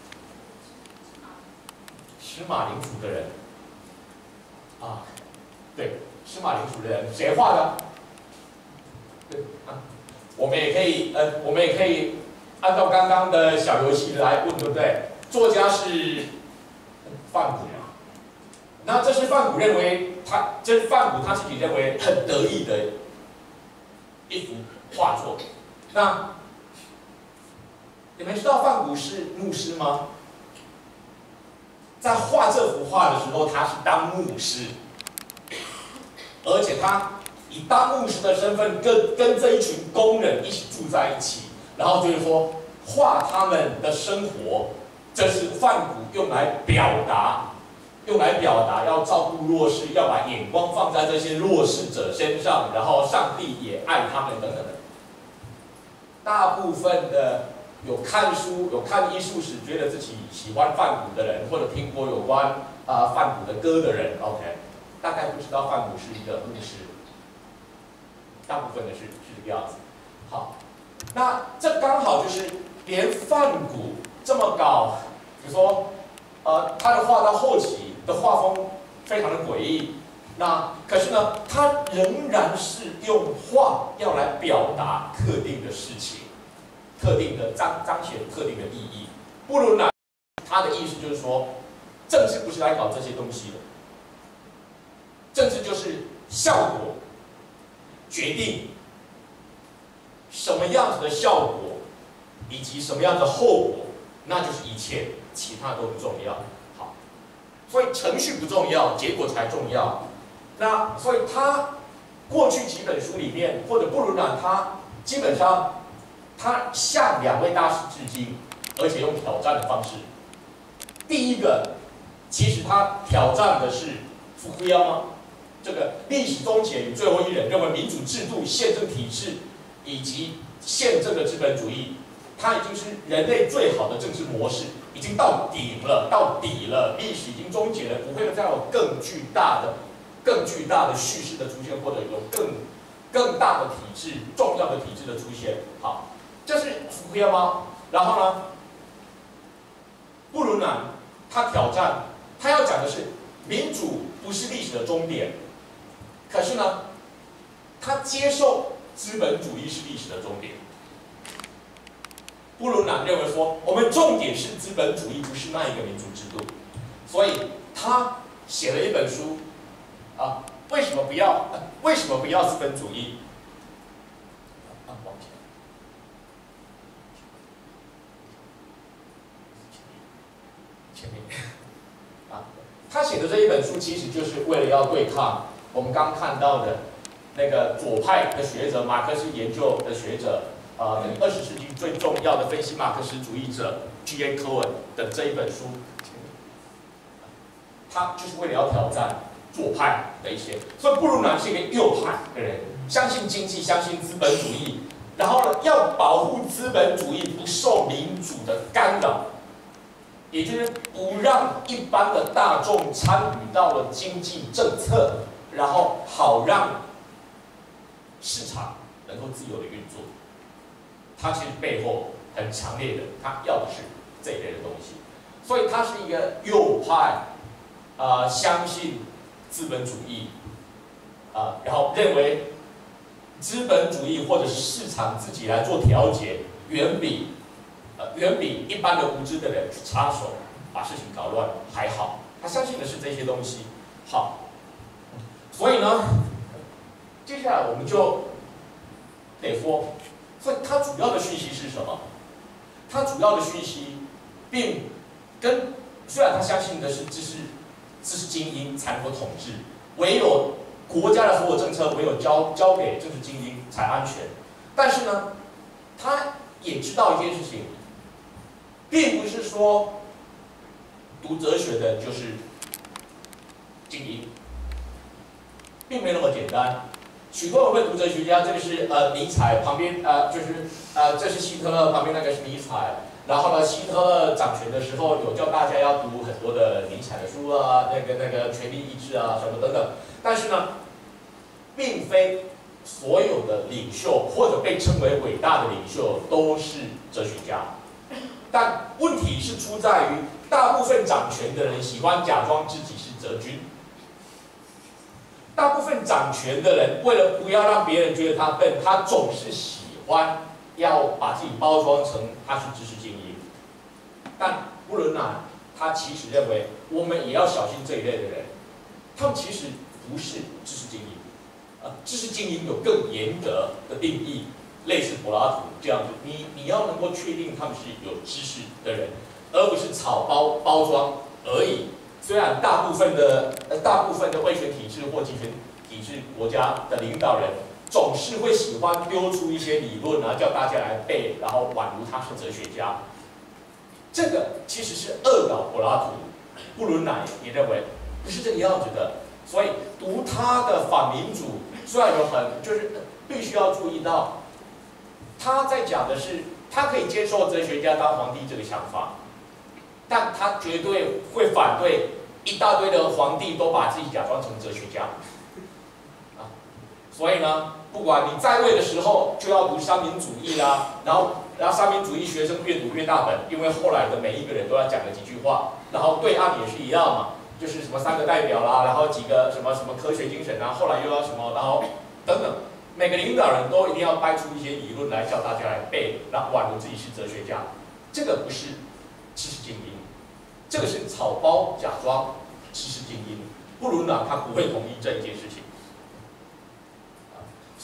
司马林甫的人，啊，对，司马林甫的人谁画的？对啊，我们也可以，呃，我们也可以按照刚刚的小游戏来问，对不对？作家是范古嘛？那这是范古认为他，这是范古他自己认为很得意的一幅画作。那你们知道范古是牧师吗？在画这幅画的时候，他是当牧师，而且他以当牧师的身份跟跟这一群工人一起住在一起，然后就是说画他们的生活，这是范古用来表达，用来表达要照顾弱势，要把眼光放在这些弱势者身上，然后上帝也爱他们等等的。大部分的有看书、有看艺术史，觉得自己喜欢梵谷的人，或者听过有关啊梵谷的歌的人 ，OK， 大概不知道梵谷是一个牧师。大部分的是是这个样子。好，那这刚好就是连梵谷这么搞，比如说，呃，他的画到后期的画风非常的诡异，那可是呢，他仍然是用画要来表达特定的事情。特定的彰彰显特定的意义，布伦南他的意思就是说，政治不是来搞这些东西的，政治就是效果， 决定什么样子的效果，以及什么样的后果，那就是一切，其他都不重要。好，所以程序不重要，结果才重要。那所以他过去几本书里面，或者布鲁南他基本上他向两位大师致敬，而且用挑战的方式。第一个，其实他挑战的是福库亚吗？这个历史终结与最后一人认为民主制度、宪政体制以及宪政的资本主义，它已经是人类最好的政治模式，已经到顶了，到底了，历史已经终结了，不会再有更巨大的、更巨大的叙事的出现，或者有更更大的体制、重要的体制的出现。好，这是福库亚吗？然后呢，布鲁南他挑战，他要讲的是民主不是历史的终点。可是呢，他接受资本主义是历史的终点。布鲁南认为说，我们重点是资本主义，不是那一个民主制度。所以他写了一本书，啊，为什么不要？呃、为什么不要资本主义？啊，往前，前面，啊，他写的这一本书其实就是为了要对抗。我们刚看到的那个左派的学者、马克思研究的学者，啊、呃，等于二十世纪最重要的分析马克思主义者 G. A. Cohen 的这一本书，他就是为了要挑战左派的一些。所以布鲁南是一个右派的人，相信经济，相信资本主义，然后呢，要保护资本主义不受民主的干扰。也就是不让一般的大众参与到了经济政策，然后好让市场能够自由的运作。它其实背后很强烈的，它要的是这一类的东西。所以它是一个右派，啊、呃，相信资本主义，啊、呃，然后认为资本主义或者是市场自己来做调节，远比呃远比一般的无知的人去插手把事情搞乱还好。他相信的是这些东西。好，所以呢，接下来我们就得说，所以它主要的讯息是什么？它主要的讯息并跟虽然他相信的是知识知识精英才能够统治，唯有国家的所有政策唯有交交给政治精英才安全，但是呢，他也知道一件事情，并不是说读哲学的就是精英，并没那么简单。许多人会读哲学家，这个是呃尼采旁边呃就是呃这是希特勒，旁边那个是尼采。然后呢，希特勒掌权的时候有叫大家要读很多的尼采的书啊，那个那个权力意志啊什么等等。但是呢，并非所有的领袖或者被称为伟大的领袖都是哲学家。但问题是出在于，大部分掌权的人喜欢假装自己是哲君。大部分掌权的人为了不要让别人觉得他笨，他总是喜欢要把自己包装成他是知识精英。但布伦南他其实认为，我们也要小心这一类的人，他们其实不是知识精英。呃，知识精英有更严格的定义，类似柏拉图这样子，你你要能够确定他们是有知识的人，而不是草包包装而已。虽然大部分的呃大部分的威权体制或集权体制国家的领导人，总是会喜欢丢出一些理论，然后叫大家来背，然后宛如他是哲学家。这个其实是恶搞柏拉图。布伦南也认为不是这个样子的，所以读他的反民主，虽然有很就是必须要注意到，他在讲的是他可以接受哲学家当皇帝这个想法，但他绝对会反对一大堆的皇帝都把自己假装成哲学家。啊，所以呢，不管你在位的时候就要读三民主义啦，然后然后三民主义学生越读越大本，因为后来的每一个人都要讲了几句话，然后对岸也是一样嘛，就是什么三个代表啦，然后几个什么什么科学精神啊，后来又要什么，然后等等，每个领导人都一定要掰出一些理论来叫大家来背，然后宛如自己是哲学家。这个不是知识精英，这个是草包假装知识精英。布伦南他不会同意这一件事情。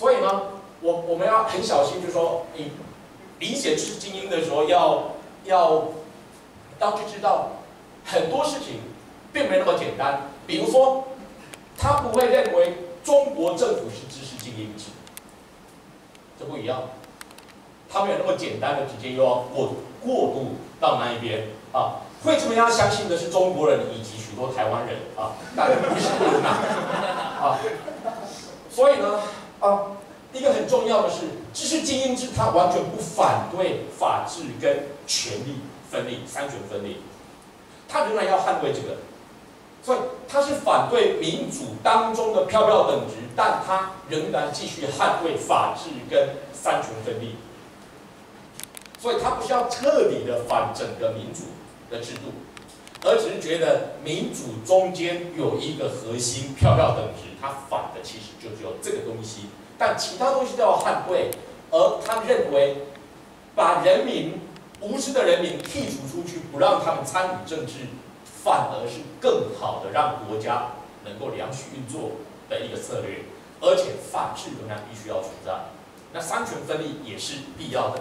所以呢，我我们要很小心，就是说你理解知识精英的时候要，要要去知道很多事情并没那么简单。比如说，他不会认为中国政府是知识精英制，这不一样。他没有那么简单的直接又要过过渡到那一边啊。会这么样相信的是中国人以及许多台湾人啊，但不是不能啊。所以呢，啊，一个很重要的是，知识精英制它完全不反对法治跟权力分立、三权分立，它仍然要捍卫这个。所以它是反对民主当中的票票等值，但它仍然继续捍卫法治跟三权分立。所以它不是要彻底的反整个民主的制度，而只是觉得民主中间有一个核心票票等值，它反的其实就只有这个东西，但其他东西都要捍卫。而他认为，把人民无知的人民剔除出去，不让他们参与政治，反而是更好的让国家能够良序运作的一个策略。而且法治仍然必须要存在，那三权分立也是必要的。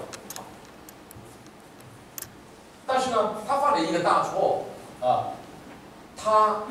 但是呢，他犯了一个大错啊！他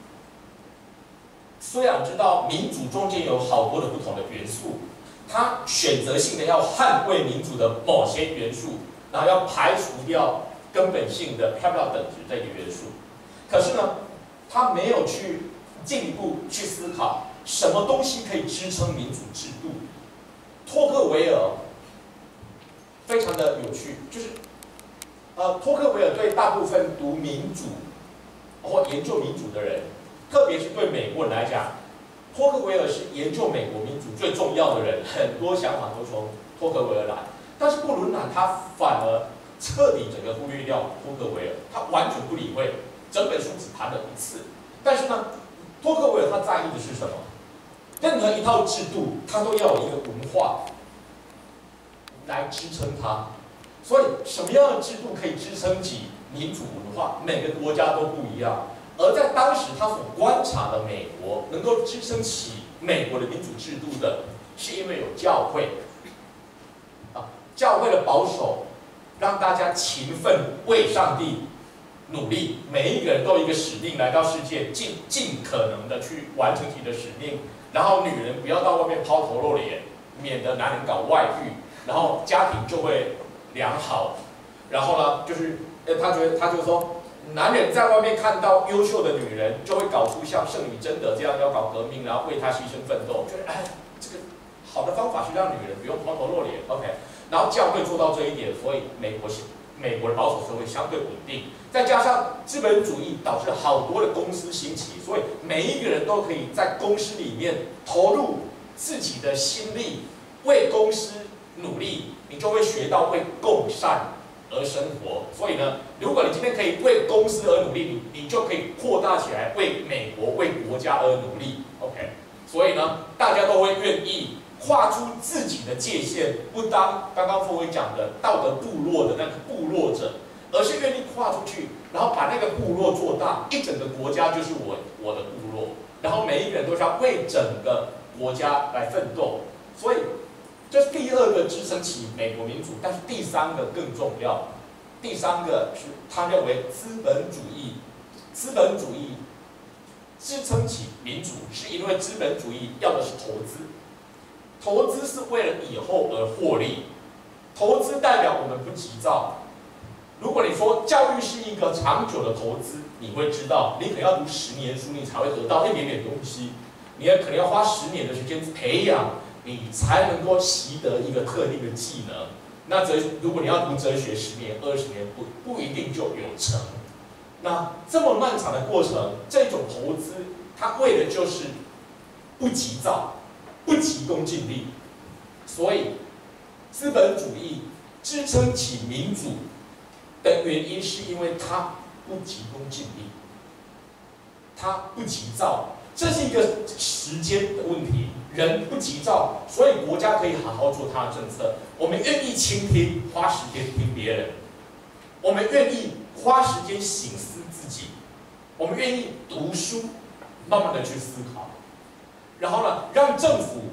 虽然知道民主中间有好多的不同的元素，他选择性的要捍卫民主的某些元素，然后要排除掉根本性的票票等值这个元素。可是呢，他没有去进一步去思考什么东西可以支撑民主制度。托克维尔非常的有趣，就是。呃，托克维尔对大部分读民主或研究民主的人，特别是对美国人来讲，托克维尔是研究美国民主最重要的人，很多想法都从托克维尔来。但是布伦南他反而彻底整个忽略掉托克维尔，他完全不理会，整本书只谈了一次。但是呢，托克维尔他在意的是什么？任何一套制度，它都要有一个文化来支撑它。所以，什么样的制度可以支撑起民主文化？每个国家都不一样。而在当时，他所观察的美国能够支撑起美国的民主制度的，是因为有教会。啊，教会的保守，让大家勤奋为上帝努力，每一个人都有一个使命，来到世界，尽尽可能的去完成自己的使命。然后，女人不要到外面抛头露脸，免得男人搞外遇，然后家庭就会良好，然后呢，就是呃，他觉得他就说，男人在外面看到优秀的女人，就会搞出像圣女贞德这样要搞革命，然后为她牺牲奋斗。就是哎，这个好的方法是让女人不用抛头露脸 ，OK。然后教会做到这一点，所以美国是美国的保守社会相对稳定。再加上资本主义导致好多的公司兴起，所以每一个人都可以在公司里面投入自己的心力，为公司努力。你就会学到为共善而生活。所以呢，如果你今天可以为公司而努力，你你就可以扩大起来，为美国、为国家而努力。OK， 所以呢，大家都会愿意跨出自己的界限，不当刚刚傅威讲的道德部落的那个部落者，而是愿意跨出去，然后把那个部落做大，一整个国家就是我我的部落，然后每一个人都是要为整个国家来奋斗。所以。这是第二个支撑起美国民主，但是第三个更重要。第三个是他认为资本主义，资本主义支撑起民主，是因为资本主义要的是投资，投资是为了以后而获利，投资代表我们不急躁。如果你说教育是一个长久的投资，你会知道，你可能要读十年书，你才会得到一点点东西，你也可能要花十年的时间培养。你才能够习得一个特定的技能。那哲，如果你要读哲学十年、二十年，不不一定就有成。那这么漫长的过程，这种投资，它为的就是不急躁、不急功近利。所以，资本主义支撑起民主的原因，是因为它不急功近利，它不急躁。这是一个时间的问题。人不急躁，所以国家可以好好做它的政策。我们愿意倾听，花时间听别人；我们愿意花时间省思自己；我们愿意读书，慢慢的去思考。然后呢，让政府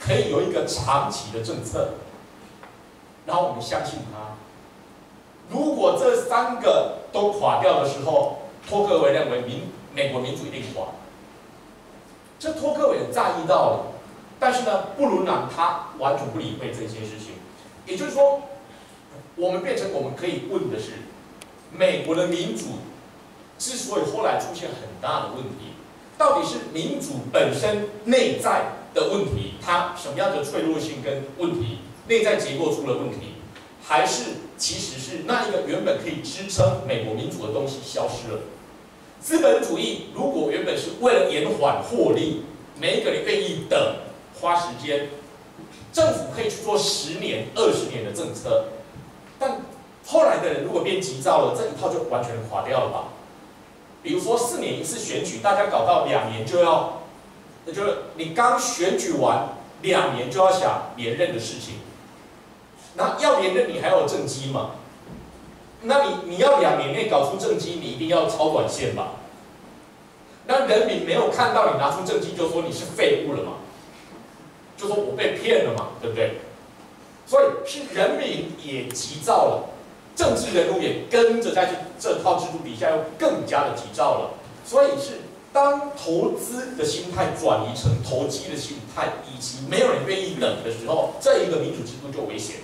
可以有一个长期的政策，然后我们相信他。如果这三个都垮掉的时候，托克维认为民美国民主一定垮。这托克维在意到了，但是呢，布鲁南他完全不理会这些事情。也就是说，我们变成我们可以问的是，美国的民主之所以后来出现很大的问题，到底是民主本身内在的问题，它什么样的脆弱性跟问题，内在结构出了问题，还是其实是那一个原本可以支撑美国民主的东西消失了？资本主义如果原本是为了延缓获利，每一个人愿意等，花时间，政府可以去做十年、二十年的政策，但后来的人如果变急躁了，这一套就完全垮掉了吧？比如说四年一次选举，大家搞到两年就要，那就是你刚选举完两年就要想连任的事情，那要连任你还要有政绩嘛？那你你要两年内搞出政绩，你一定要超短线吧？那人民没有看到你拿出政绩，就说你是废物了嘛？就说我被骗了嘛，对不对？所以是人民也急躁了，政治人物也跟着在这这套制度底下又更加的急躁了。所以是当投资的心态转移成投机的心态，以及没有人愿意等的时候，这一个民主制度就危险。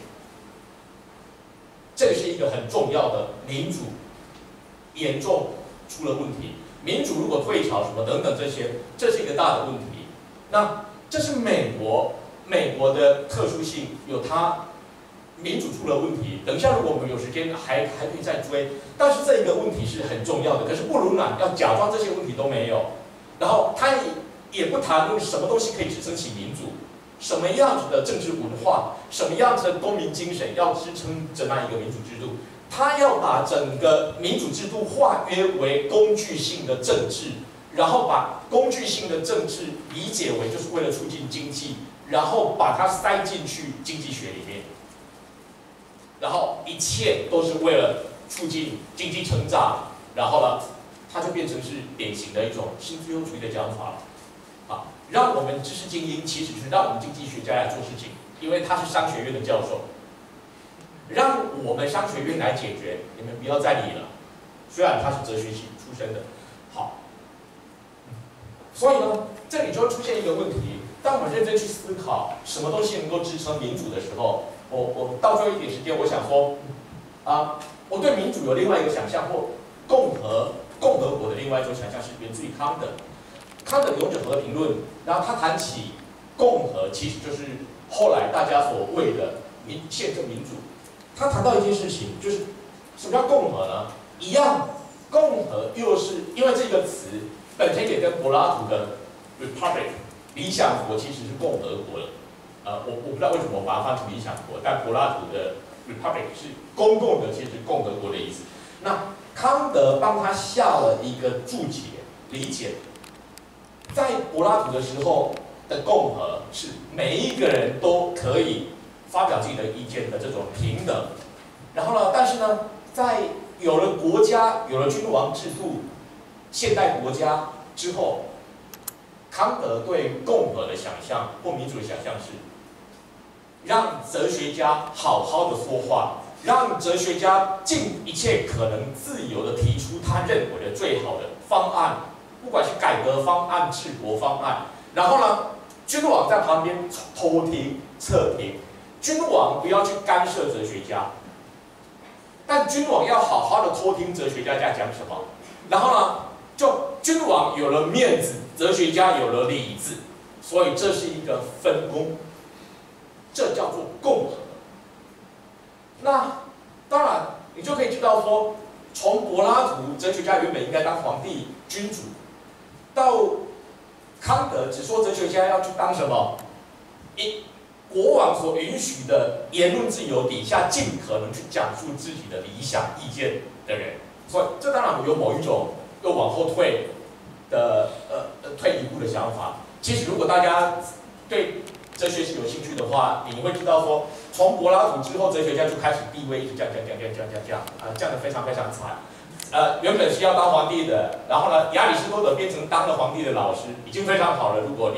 这是一个很重要的民主严重出了问题。民主如果退潮什么等等这些，这是一个大的问题。那这是美国美国的特殊性，有它民主出了问题。等一下，如果我们有时间还还可以再追。但是这一个问题是很重要的。可是布鲁南要假装这些问题都没有，然后他也也不谈论什么东西可以支撑起民主。什么样子的政治文化，什么样子的公民精神要支撑着那一个民主制度？他要把整个民主制度化约为工具性的政治，然后把工具性的政治理解为就是为了促进经济，然后把它塞进去经济学里面，然后一切都是为了促进经济成长，然后呢，它就变成是典型的一种新自由主义的讲法了。啊，让我们知识精英其实是让我们经济学家来做事情，因为他是商学院的教授，让我们商学院来解决，你们不要再理了。虽然他是哲学系出身的，好，所以呢，这里就会出现一个问题：当我们认真去思考什么东西能够支撑民主的时候，我我到最后一点时间，我想说，啊，我对民主有另外一个想象，或共和共和国的另外一种想象是源自于康德。康德《永久和平论》，然后他谈起共和，其实就是后来大家所谓的民宪政民主。他谈到一件事情，就是什么叫共和呢？一样，共和又是因为这个词本身也跟柏拉图的 republic 理想国其实是共和国的。呃，我我不知道为什么我把它翻成理想国，但柏拉图的 republic 是公共的，其实是共和国的意思。那康德帮他下了一个注解理解。在柏拉图的时候的共和是每一个人都可以发表自己的意见的这种平等，然后呢，但是呢，在有了国家、有了君王制度、现代国家之后，康德对共和的想象或民主的想象是，让哲学家好好的说话，让哲学家尽一切可能自由的提出他认为的最好的方案。不管是改革方案、治国方案，然后呢，君王在旁边偷听、侧听，君王不要去干涉哲学家，但君王要好好的偷听哲学家在讲什么，然后呢，就君王有了面子，哲学家有了里子，所以这是一个分工，这叫做共和。那当然，你就可以知道说，从柏拉图哲学家原本应该当皇帝、君主。到康德只说哲学家要去当什么？一国王所允许的言论自由底下，尽可能去讲述自己的理想意见的人。所以这当然有某一种又往后退的呃退一步的想法。其实如果大家对哲学是有兴趣的话，你会知道说，从柏拉图之后，哲学家就开始地位一直降降降降降降降啊，降得非常非常惨。呃，原本是要当皇帝的，然后呢，亚里士多德变成当了皇帝的老师，已经非常好了。如果你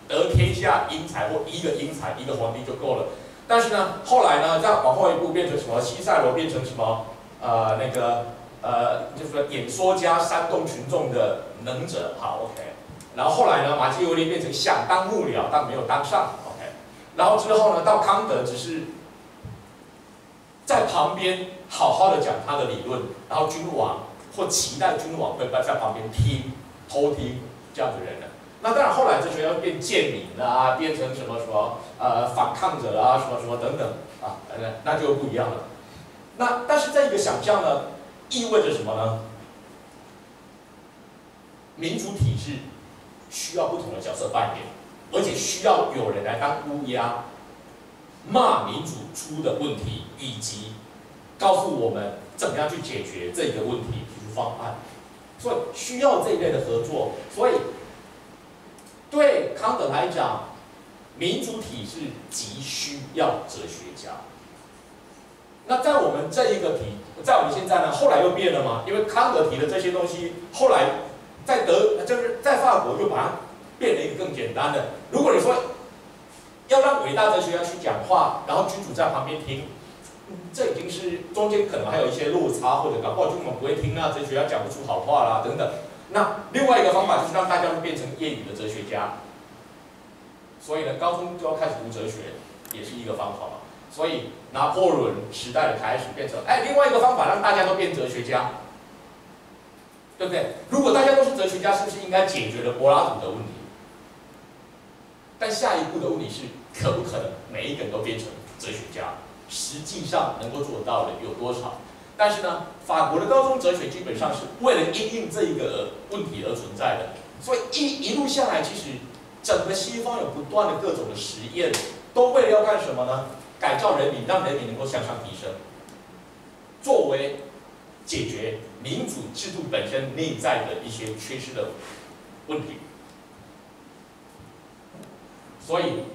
得天下英才或一个英才一个皇帝就够了。但是呢，后来呢，再往后一步变成什么？西塞罗变成什么？呃，那个呃，就是说演说家、煽动群众的能者。好 ，OK。然后后来呢，马基尤利变成想当幕僚，但没有当上 ，OK。然后之后呢，到康德只是在旁边好好的讲他的理论，然后君王或期待君王会在旁边听、偷听这样的人呢。那当然，后来哲学要变贱民啊，变成什么什么呃反抗者啊，什么什么等等啊，那就不一样了。那但是这一个想象呢，意味着什么呢？民主体制需要不同的角色扮演，而且需要有人来当乌鸦，骂民主出的问题，以及告诉我们怎么样去解决这个问题，提出方案。所以需要这一类的合作。所以对康德来讲，民主体制极需要哲学家。那在我们这一个题，在我们现在呢，后来又变了嘛？因为康德提的这些东西，后来在德，就是在法国又把它变了一个更简单的。如果你说要让伟大哲学家去讲话，然后君主在旁边听，这已经是中间可能还有一些落差，或者搞不好君主不会听啊，哲学家讲不出好话啦等等。那另外一个方法就是让大家都变成业余的哲学家。所以呢，高中就要开始读哲学，也是一个方法嘛。所以拿破仑时代的开始变成，哎，另外一个方法让大家都变哲学家，对不对？如果大家都是哲学家，是不是应该解决了柏拉图的问题？但下一步的问题是，可不可能每一个人都变成哲学家？实际上能够做到的有多少？但是呢，法国的高中哲学基本上是为了因应这一个问题而存在的。所以一一路下来，其实整个西方有不断的各种的实验，都为了要干什么呢？改造人民，让人民能够向上提升，作为解决民主制度本身内在的一些缺失的问题。所以，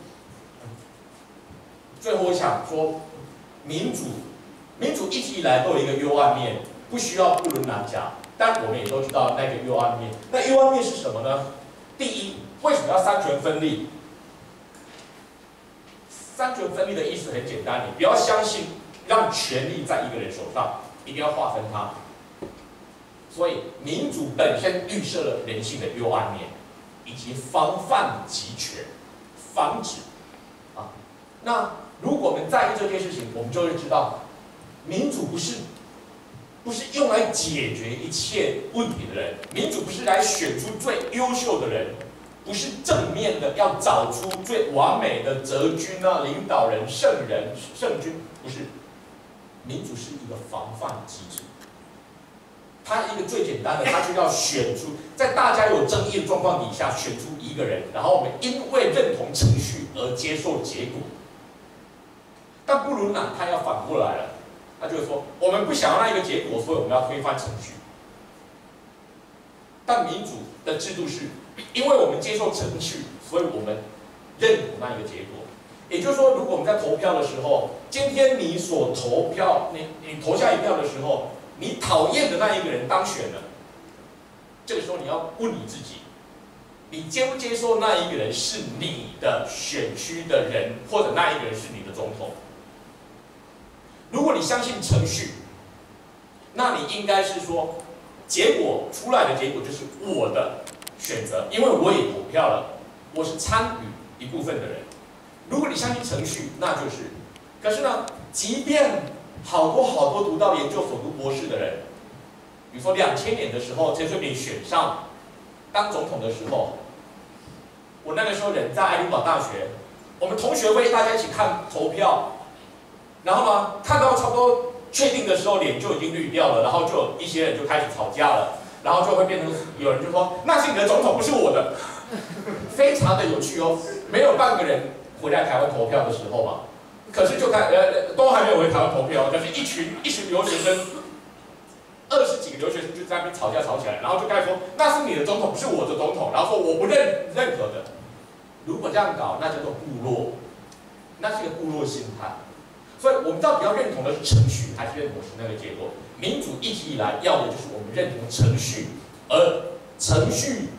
最后我想说，民主，民主一直以来都有一个幽暗面，不需要布伦南讲，但我们也都知道那个幽暗面。那幽暗面是什么呢？第一，为什么要三权分立？三权分立的意思很简单，你不要相信让权力在一个人手上，一定要划分它。所以民主本身预设了人性的幽暗面，以及防范集权，防止啊。那如果我们在意这件事情，我们就会知道，民主不是不是用来解决一切问题的人，民主不是来选出最优秀的人。不是正面的，要找出最完美的哲君啊、领导人、圣人、圣君，不是。民主是一个防范机制，它一个最简单的，它就要选出在大家有争议的状况底下选出一个人，然后我们因为认同程序而接受结果。但布鲁纳他要反过来了，他就是说，我们不想要那一个结果，所以我们要推翻程序。但民主的制度是。因为我们接受程序，所以我们认同那一个结果。也就是说，如果我们在投票的时候，今天你所投票，你你投下一票的时候，你讨厌的那一个人当选了，这个时候你要问你自己，你接不接受那一个人是你的选区的人，或者那一个人是你的总统？如果你相信程序，那你应该是说，结果出来的结果就是我的选择，因为我也投票了，我是参与一部分的人。如果你相信程序，那就是。可是呢，即便好多好多读到研究所、读博士的人，比如说两千年的时候，陈水扁选上当总统的时候，我那个时候人在爱丁堡大学，我们同学会大家一起看投票，然后呢，看到差不多确定的时候，脸就已经绿掉了，然后就有一些人就开始吵架了。然后就会变成有人就说那是你的总统，不是我的，非常的有趣哦。没有半个人回来台湾投票的时候嘛，可是就看呃都还没有回台湾投票，就是一群一群留学生，二十几个留学生就在那边吵架吵起来，然后就开始说那是你的总统，不是我的总统，然后说我不认认可的。如果这样搞，那叫做部落，那是一个部落心态。所以我们到底要认同的是程序，还是认同是那个结果？民主一直以来要的就是我们认同程序，而程序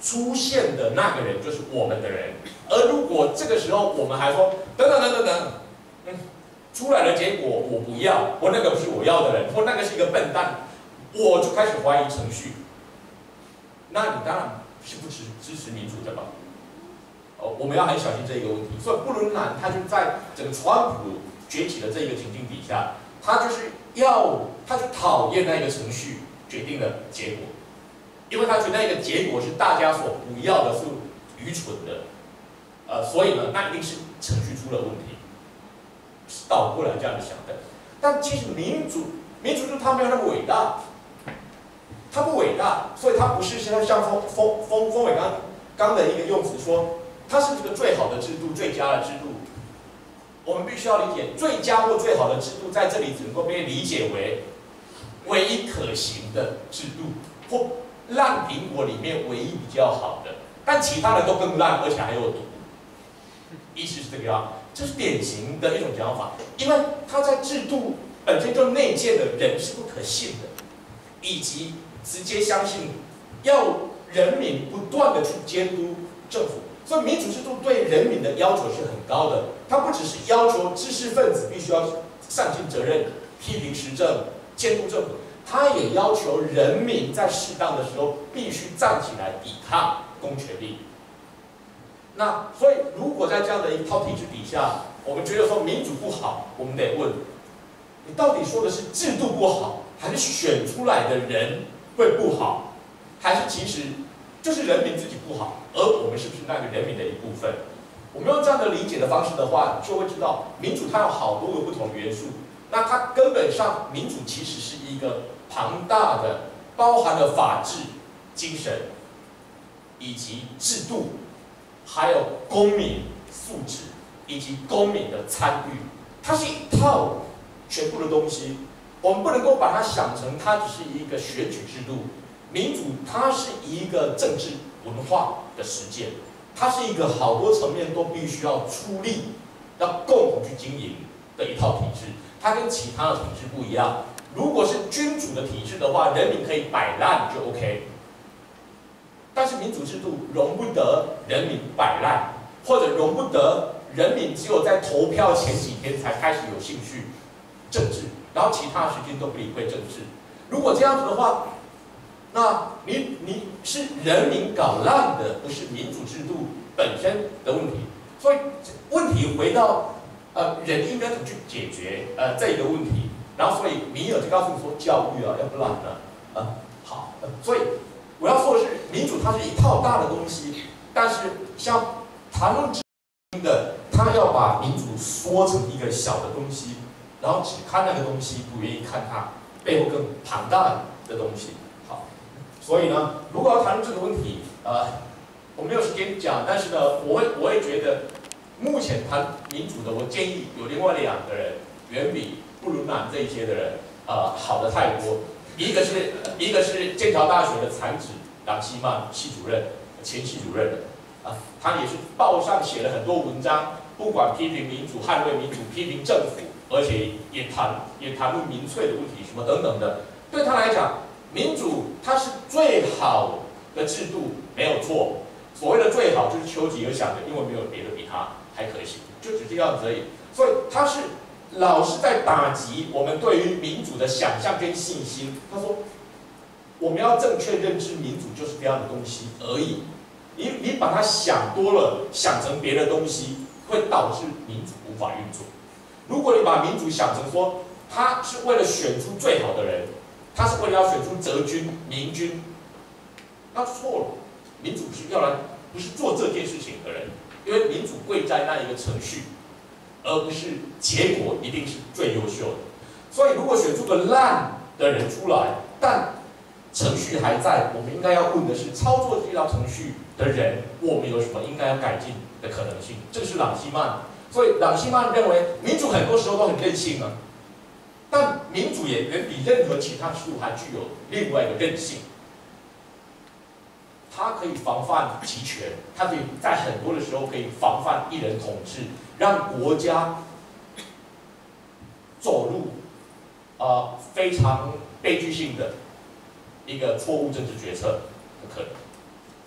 出现的那个人就是我们的人。而如果这个时候我们还说等等等等等，嗯，出来的结果我不要，或那个不是我要的人，或那个是一个笨蛋，我就开始怀疑程序。那你当然是不支支持民主的吧？哦，我们要很小心这一个问题。所以布伦南他就在整个川普崛起的这一个情境底下，他就是要，他就讨厌那个程序决定的结果，因为他觉得那个结果是大家所不要的，是愚蠢的，呃，所以呢，那一定是程序出了问题，是倒过来这样子想的。但其实民主，民主制度它没有那么伟大，它不伟大，所以它不是现在像封封封封伟刚刚的一个用词说。它是这个最好的制度，最佳的制度。我们必须要理解，最佳或最好的制度在这里只能够被理解为唯一可行的制度，或烂苹果里面唯一比较好的，但其他的都更烂，而且还有毒。意思是这个样，这是典型的一种讲法，因为它在制度本身就内建的人是不可信的，以及直接相信要人民不断的去监督政府。所以民主制度对人民的要求是很高的，它不只是要求知识分子必须要上尽责任、批评时政、监督政府，它也要求人民在适当的时候必须站起来抵抗公权力。那所以，如果在这样的一套体制底下，我们觉得说民主不好，我们得问：你到底说的是制度不好，还是选出来的人会不好，还是其实就是人民自己不好？而我们是不是那个人民的一部分？我们用这样的理解的方式的话，就会知道民主它有好多个不同元素。那它根本上，民主其实是一个庞大的，包含了法治精神，以及制度，还有公民素质以及公民的参与。它是一套全部的东西。我们不能够把它想成它只是一个选举制度。民主它是一个政治文化的实践，它是一个好多层面都必须要出力，要共同去经营的一套体制。它跟其他的体制不一样。如果是君主的体制的话，人民可以摆烂就 OK。但是民主制度容不得人民摆烂，或者容不得人民只有在投票前几天才开始有兴趣政治，然后其他时间都不理会政治。如果这样子的话，那你你是人民搞烂的，不是民主制度本身的问题。所以问题回到呃人应该怎么去解决呃这个问题。然后所以米尔就告诉你说教育啊，要不然呢呃好、呃，所以我要说的是民主它是一套大的东西，但是像谈论的，他要把民主缩成一个小的东西，然后只看那个东西，不愿意看它背后更庞大的东西。好，所以呢，如果要谈论这个问题，呃，我没有时间讲，但是呢，我会我会觉得，目前谈民主的，我建议有另外两个人，远比布鲁南这一些的人，呃，好的太多。一个是一个是剑桥大学的产子郎希曼系主任，前系主任的。啊，他也是报上写了很多文章，不管批评民主、捍卫民主、批评政府，而且也谈也谈论民粹的问题，什么等等的。对他来讲，民主它是最好的制度，没有错。所谓的最好，就是丘吉尔想的，因为没有别的比他还可行，就只这样子而已。所以他是老是在打击我们对于民主的想象跟信心。他说，我们要正确认知民主就是这样的东西而已。你你把它想多了，想成别的东西，会导致民主无法运作。如果你把民主想成说，他是为了选出最好的人，他是为了要选出哲君、明君，那错了。民主是要来，不是做这件事情的人，因为民主贵在那一个程序，而不是结果一定是最优秀的。所以，如果选出个烂的人出来，但程序还在，我们应该要问的是，操作这套程序的人，我们有什么应该要改进的可能性？这个是朗希曼。所以朗希曼认为，民主很多时候都很任性啊，但民主也远比任何其他制度还具有另外一个韧性。它可以防范集权，它可以在很多的时候可以防范一人统治，让国家走入呃非常悲剧性的一个错误政治决策的可能。所以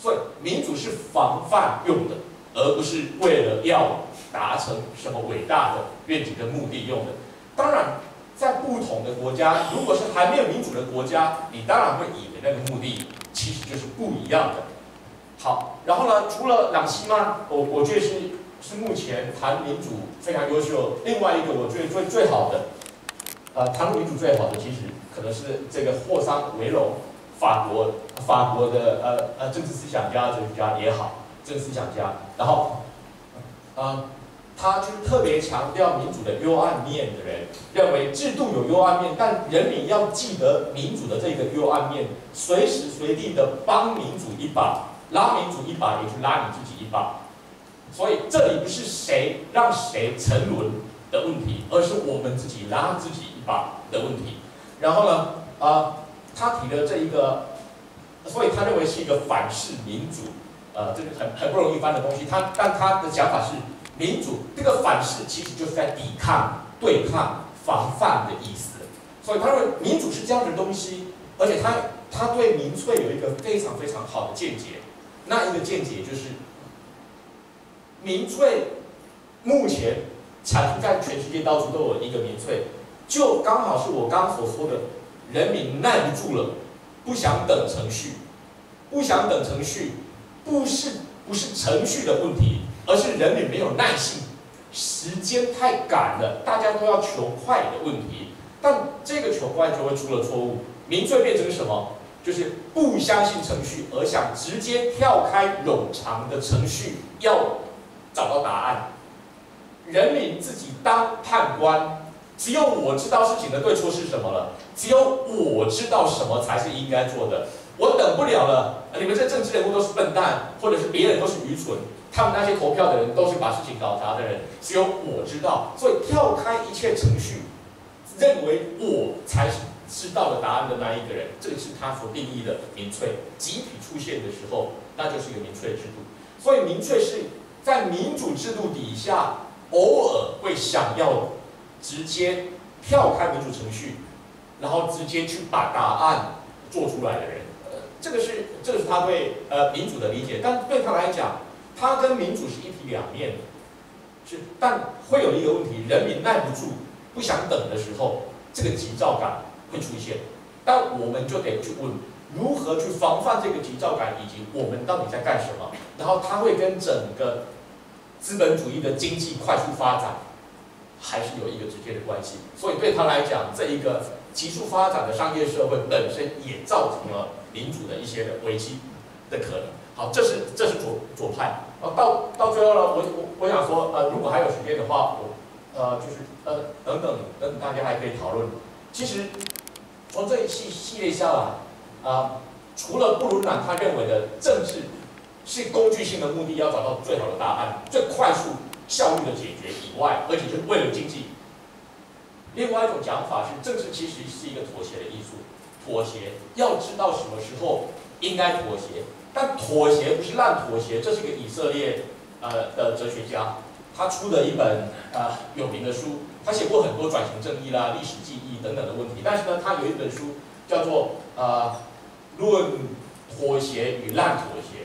民主是防范用的，而不是为了要达成什么伟大的愿景跟目的用的。当然，在不同的国家，如果是还没有民主的国家，你当然会以为那个目的其实就是不一样的。好，然后呢，除了朗西曼，我我觉得是是目前谈民主非常优秀。另外一个我觉得最最好的，呃，谈民主最好的其实可能是这个霍桑维隆，法国法国的呃呃政治思想家、哲学家也好，政治思想家，然后呃。他就是特别强调民主的幽暗面的人，认为制度有幽暗面，但人民要记得民主的这个幽暗面，随时随地的帮民主一把，拉民主一把，也去拉你自己一把。所以这里不是谁让谁沉沦的问题，而是我们自己拉自己一把的问题。然后呢，啊、呃，他提的这一个，所以他认为是一个反式民主，呃，这个很很不容易翻的东西。他但他的想法是。民主这个反式其实就是在抵抗、对抗、防范的意思，所以他认为民主是这样的东西，而且他他对民粹有一个非常非常好的见解，那一个见解就是，民粹目前产生在全世界到处都有一个民粹，就刚好是我刚刚所说的，人民耐不住了，不想等程序，不想等程序，不是不是程序的问题。而是人民没有耐性，时间太赶了，大家都要求快的问题。但这个求快就会出了错误，民粹变成什么？就是不相信程序，而想直接跳开冗长的程序，要找到答案。人民自己当判官，只有我知道事情的对错是什么了，只有我知道什么才是应该做的。我等不了了，你们这政治人物都是笨蛋，或者是别人都是愚蠢。他们那些投票的人都是把事情搞砸的人，只有我知道，所以跳开一切程序，认为我才是知道的答案的那一个人，这个是他所定义的民粹。集体出现的时候，那就是一个民粹制度。所以民粹是在民主制度底下，偶尔会想要直接跳开民主程序，然后直接去把答案做出来的人。呃，这个是这个是他对呃民主的理解，但对他来讲。它跟民主是一体两面的，是，但会有一个问题，人民耐不住，不想等的时候，这个急躁感会出现。但我们就得去问，如何去防范这个急躁感，以及我们到底在干什么？然后它会跟整个资本主义的经济快速发展，还是有一个直接的关系。所以对他来讲，这一个急速发展的商业社会本身也造成了民主的一些的危机的可能。好，这是这是左左派。然后到到最后呢，我我我想说，呃，如果还有时间的话，我呃就是呃等等等等，大家还可以讨论。其实从这一系系列下来，啊、呃，除了布伦南他认为的政治是工具性的目的，要找到最好的答案、最快速效率的解决以外，而且是为了经济。另外一种讲法是，政治其实是一个妥协的艺术，妥协要知道什么时候应该妥协。但妥协不是烂妥协，这是一个以色列呃的哲学家，他出的一本呃有名的书，他写过很多转型正义啦、历史记忆等等的问题。但是呢，他有一本书叫做呃《论妥协与烂妥协》。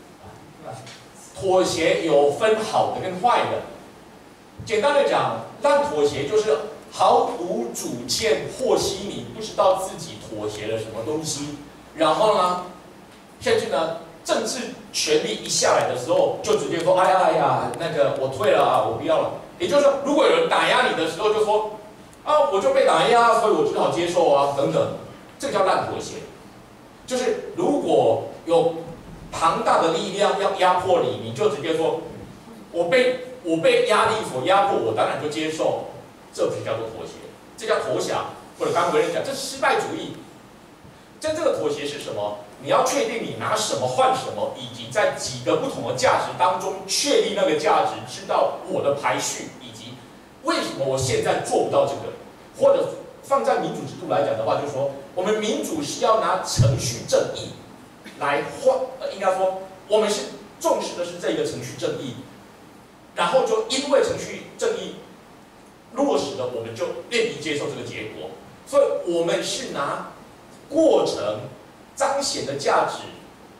妥协有分好的跟坏的。简单的讲，烂妥协就是毫无主见，和稀泥，不知道自己妥协了什么东西，然后呢？甚至呢，政治权力一下来的时候，就直接说：“哎呀哎呀，那个我退了啊，我不要了。”也就是说，如果有人打压你的时候，就说：“啊，我就被打压，所以我只好接受啊，等等。”这个叫烂妥协。就是如果有庞大的力量要压迫你，你就直接说：“我被我被压力所压迫，我当然就接受。”这不是叫做妥协，这叫投降，或者刚刚为人讲，这是失败主义。真正的妥协是什么？你要确定你拿什么换什么，以及在几个不同的价值当中确立那个价值，知道我的排序，以及为什么我现在做不到这个。或者放在民主制度来讲的话，就是说我们民主是要拿程序正义来换，呃，应该说我们是重视的是这个程序正义，然后就因为程序正义落实了，我们就愿意接受这个结果。所以我们是拿过程彰显的价值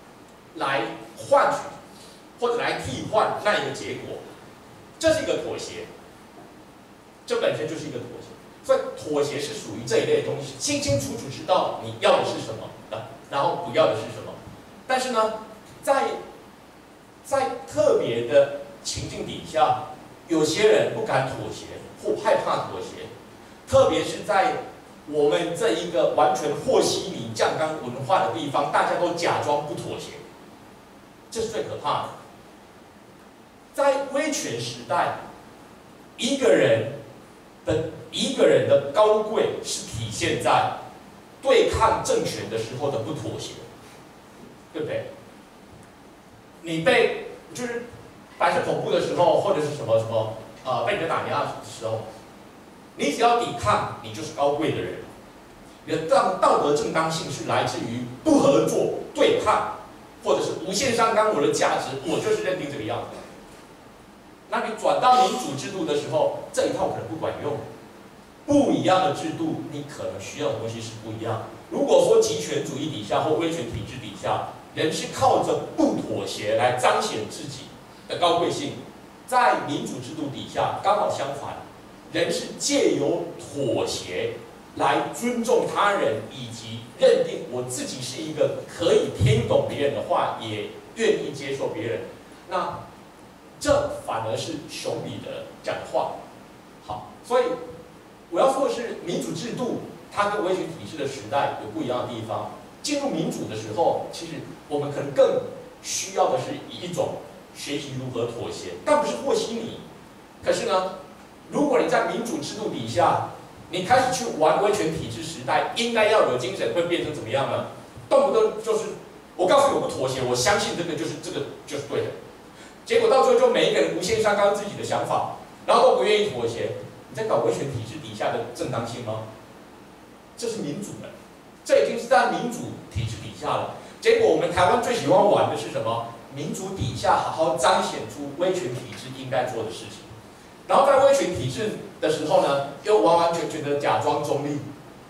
来换取或者来替换那一个结果，这是一个妥协，这本身就是一个妥协。所以妥协是属于这一类的东西，清清楚楚知道你要的是什么的，然后不要的是什么。但是呢，在在特别的情境底下，有些人不敢妥协或害怕妥协，特别是在我们这一个完全和稀泥酱缸文化的地方，大家都假装不妥协，这是最可怕的。在威权时代，一个人的一个人的高贵是体现在对抗政权的时候的不妥协，对不对？你被就是白色恐怖的时候，或者是什么什么呃被人打压的时候，你只要抵抗，你就是高贵的人。你的道道德正当性是来自于不合作、对抗，或者是无限上纲我的价值，我就是认定这个样子。那你转到民主制度的时候，这一套可能不管用。不一样的制度，你可能需要的东西是不一样。如果说极权主义底下或威权体制底下，人是靠着不妥协来彰显自己的高贵性，在民主制度底下刚好相反，人是借由妥协来尊重他人，以及认定我自己是一个可以听懂别人的话，也愿意接受别人。那这反而是熊彼得讲的话。好，所以我要说的是，民主制度它跟威权体制的时代有不一样的地方。进入民主的时候，其实我们可能更需要的是一种学习如何妥协，但不是和稀泥。可是呢，如果你在民主制度底下，你开始去玩威权体制时代应该要有精神，会变成怎么样呢？动不动就是我告诉你我不妥协，我相信这个就是这个就是对的。结果到最后就每一个人无限上纲自己的想法，然后都不愿意妥协。你在搞威权体制底下的正当性吗？这是民主的，这已经是在民主体制底下了。结果我们台湾最喜欢玩的是什么？民主底下好好彰显出威权体制应该做的事情，然后在威权体制的时候呢，又完完全全的假装中立，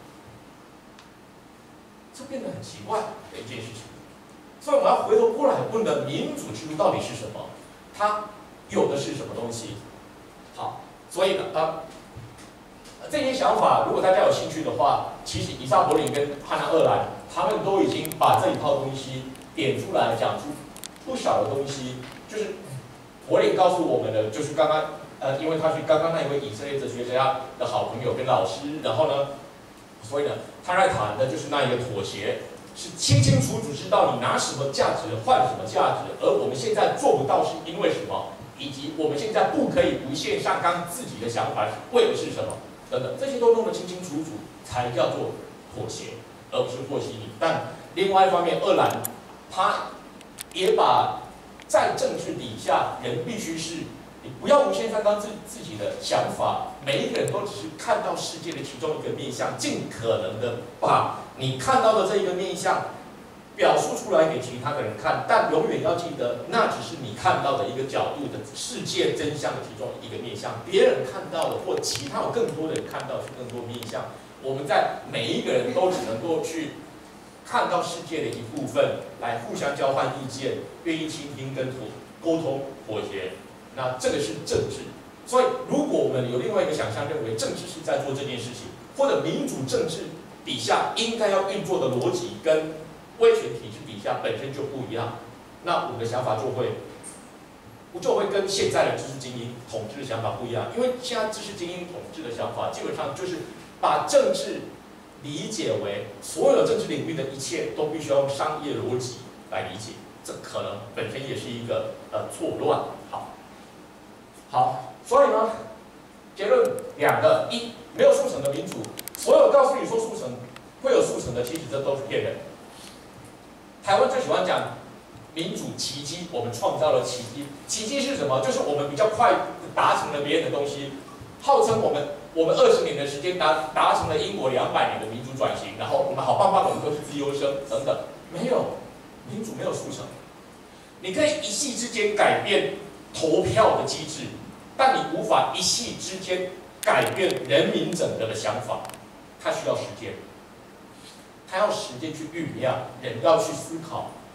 这变得很奇怪的一件事情。所以我们要回头过来问的民主制度到底是什么？它有的是什么东西？好，所以呢，啊，这些想法，如果大家有兴趣的话，其实以撒柏林跟汉娜·鄂兰，他们都已经把这一套东西点出来，讲出不少的东西。就是柏林告诉我们的，就是刚刚呃，因为他是刚刚那一位以色列哲学家的好朋友跟老师，然后呢，所以呢，他在谈的就是那一个妥协。是清清楚楚知道你拿什么价值换什么价值，而我们现在做不到是因为什么，以及我们现在不可以无限上纲自己的想法为的是什么等等，这些都弄得清清楚楚，才叫做妥协，而不是和稀泥。但另外一方面，鄂兰他也把在政治底下，人必须是你不要无限上纲自自己的想法，每一个人都只是看到世界的其中一个面向，尽可能的把你看到的这一个面向表述出来给其他的人看，但永远要记得，那只是你看到的一个角度的世界真相的其中一个面向，别人看到的或其他有更多的人看到是更多面向。我们在每一个人都只能够去看到世界的一部分，来互相交换意见，愿意倾听跟妥沟通妥协。那这个是政治。所以，如果我们有另外一个想象，认为政治是在做这件事情，或者民主政治底下应该要运作的逻辑跟威权体制底下本身就不一样，那我们的想法就会，就会跟现在的知识精英统治的想法不一样。因为现在知识精英统治的想法，基本上就是把政治理解为所有政治领域的一切都必须要用商业逻辑来理解，这可能本身也是一个呃错乱。好，好，所以呢，结论两个：一，没有速成的民主。所有告诉你说速成会有速成的，其实这都是骗人。台湾最喜欢讲民主奇迹，我们创造了奇迹。奇迹是什么？就是我们比较快达成了别人的东西，号称我们我们二十年的时间达达成了英国两百年的民主转型，然后我们好棒棒，我们都是自优生等等。没有，民主没有速成。你可以一夕之间改变投票的机制，但你无法一夕之间改变人民整个的想法。它需要时间，它要时间去酝酿，人要去思考，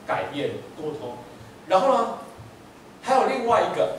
改变、沟通。然后呢，还有另外一个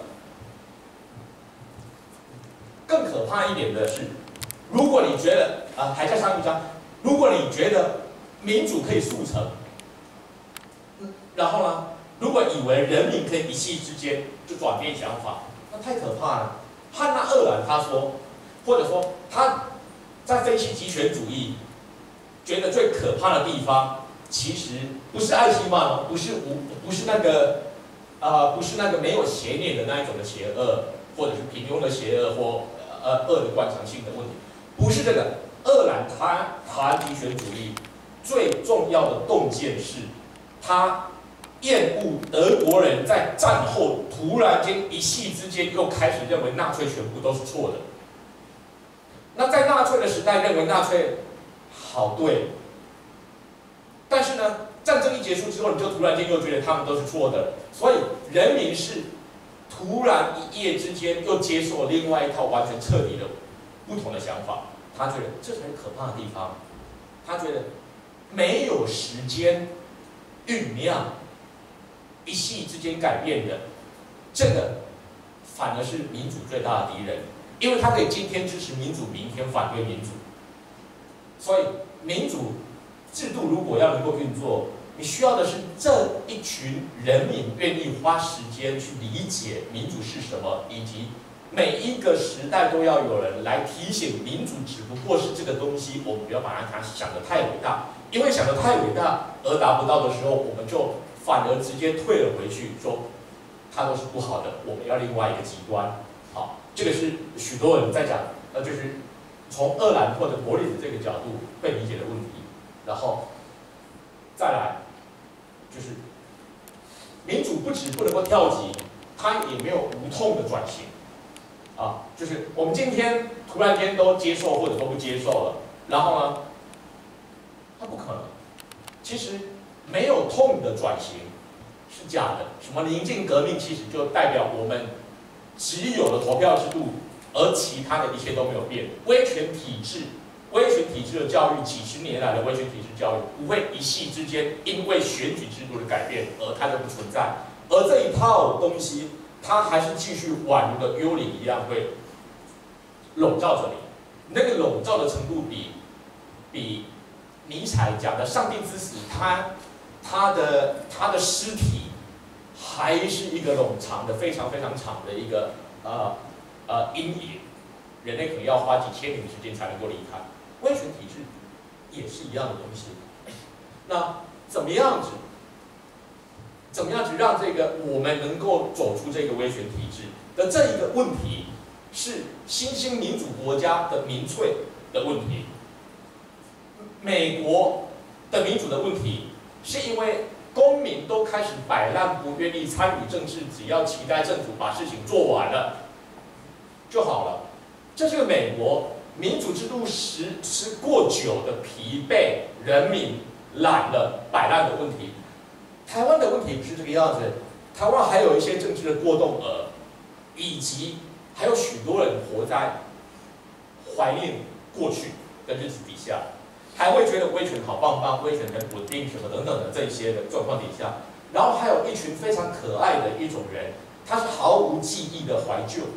更可怕一点的是，如果你觉得啊，还在上一章，如果你觉得民主可以速成，然后呢，如果以为人民可以一夕之间就转变想法，那太可怕了。汉娜·鄂兰他说，或者说他在分析极权主义，觉得最可怕的地方，其实不是艾希曼哦，不是无，不是那个，呃，不是那个没有邪念的那一种的邪恶，或者是平庸的邪恶或呃恶的惯常性的问题，不是这个。鄂兰他谈极权主义最重要的洞见是，他厌恶德国人在战后突然间一夕之间又开始认为纳粹全部都是错的。那在纳粹的时代认为纳粹好对，但是呢，战争一结束之后，你就突然间又觉得他们都是错的。所以人民是突然一夜之间又接受了另外一套完全彻底的不同的想法。他觉得这才是可怕的地方。他觉得没有时间酝酿，一夕之间改变的，这个反而是民主最大的敌人，因为他可以今天支持民主，明天反对民主。所以民主制度如果要能够运作，你需要的是这一群人民愿意花时间去理解民主是什么，以及每一个时代都要有人来提醒民主只不过是这个东西，我们不要把它想得太伟大，因为想得太伟大而达不到的时候，我们就反而直接退了回去，说它都是不好的，我们要另外一个极端。好，这个是许多人在讲，呃，就是从鄂兰或者柏林的这个角度会理解的问题。然后再来就是民主不只不能够跳级，它也没有无痛的转型。啊，就是我们今天突然间都接受或者都不接受了，然后呢，它不可能。其实没有痛的转型是假的。什么宁静革命，其实就代表我们只有了投票制度，而其他的一切都没有变。威权体制，威权体制的教育，几十年来的威权体制教育，不会一夕之间因为选举制度的改变而它就不存在。而这一套东西，它还是继续宛如的幽灵一样会笼罩着你，那个笼罩的程度比比尼采讲的上帝之死，他他的他的尸体还是一个冗长的、非常非常长的一个呃呃阴影，人类可能要花几千年的时间才能够离开。威权体制也是一样的东西。那怎么样子？怎么样子让这个我们能够走出这个威权体制的这一个问题，是新兴民主国家的民粹的问题。美国的民主的问题，是因为公民都开始摆烂，不愿意参与政治，只要期待政府把事情做完了就好了。这是个美国民主制度时吃过久的疲惫，人民懒了摆烂的问题。台湾的问题不是这个样子，台湾还有一些政治的过动儿，以及还有许多人活在怀念过去的日子底下，还会觉得威权好棒棒，威权很稳定什么等等的这些的状况底下，然后还有一群非常可爱的一种人，他是毫无记忆的怀旧，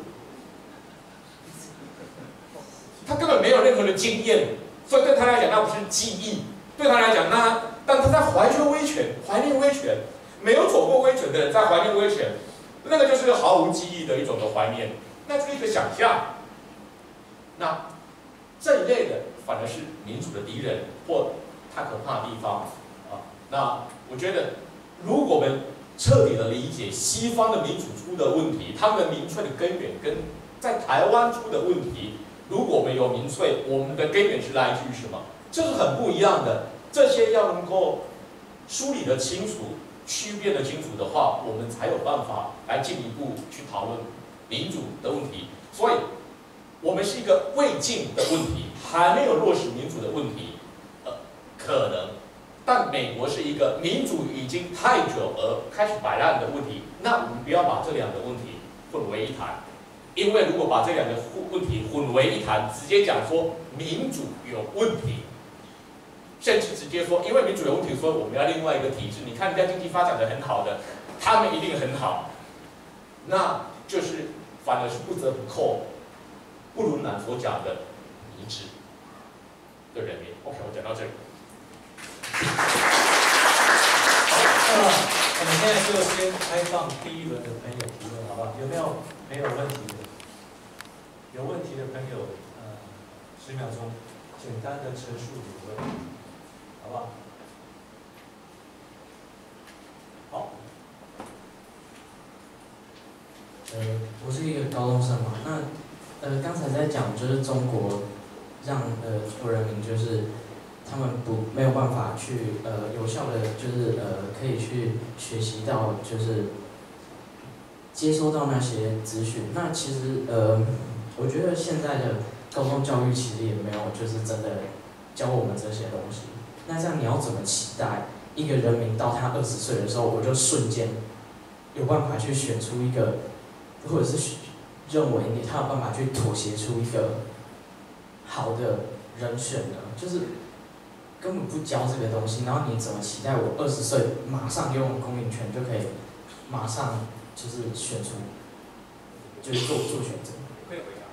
他根本没有任何的经验，所以对他来讲那不是记忆，对他来讲那。但他在怀旧威权，怀念威权，没有走过威权的人在怀念威权，那个就是毫无记忆的一种的怀念，那是一个想象。那这一类的反而是民主的敌人或他可怕的地方啊。那我觉得，如果我们彻底的理解西方的民主出的问题，他们的民粹的根源跟在台湾出的问题，如果我们有民粹，我们的根源是来自于什么？这是很不一样的。这些要能够梳理得清楚、区别得清楚的话，我们才有办法来进一步去讨论民主的问题。所以，我们是一个未尽的问题，还没有落实民主的问题，呃，可能。但美国是一个民主已经太久而开始摆烂的问题，那我们不要把这两个问题混为一谈，因为如果把这两个问题混为一谈，直接讲说民主有问题。 甚至直接说，因为民主有问题，说我们要另外一个体制。你看人家经济发展的很好的，他们一定很好，那就是反而是不折不扣，布鲁南所讲的迷之的人民。OK， 我讲到这里。 好，那我们现在就先开放第一轮的朋友提问，好不好？有没有没有问题的？有问题的朋友，呃，十秒钟，简单的陈述你的问题，好不好？好。 呃，我是一个高中生嘛，那呃刚才在讲就是中国让呃中国人民就是他们不没有办法去呃有效的就是呃可以去学习到就是接收到那些资讯。那其实呃我觉得现在的高中教育其实也没有就是真的教我们这些东西。那这样你要怎么期待一个人民到他二十岁的时候，我就瞬间有办法去选出一个？或者是认为你他有办法去妥协出一个好的人选呢？就是根本不教这个东西，然后你怎么期待我二十岁马上拥有公民权就可以马上就是选出，就是做做选择？ 可以回答。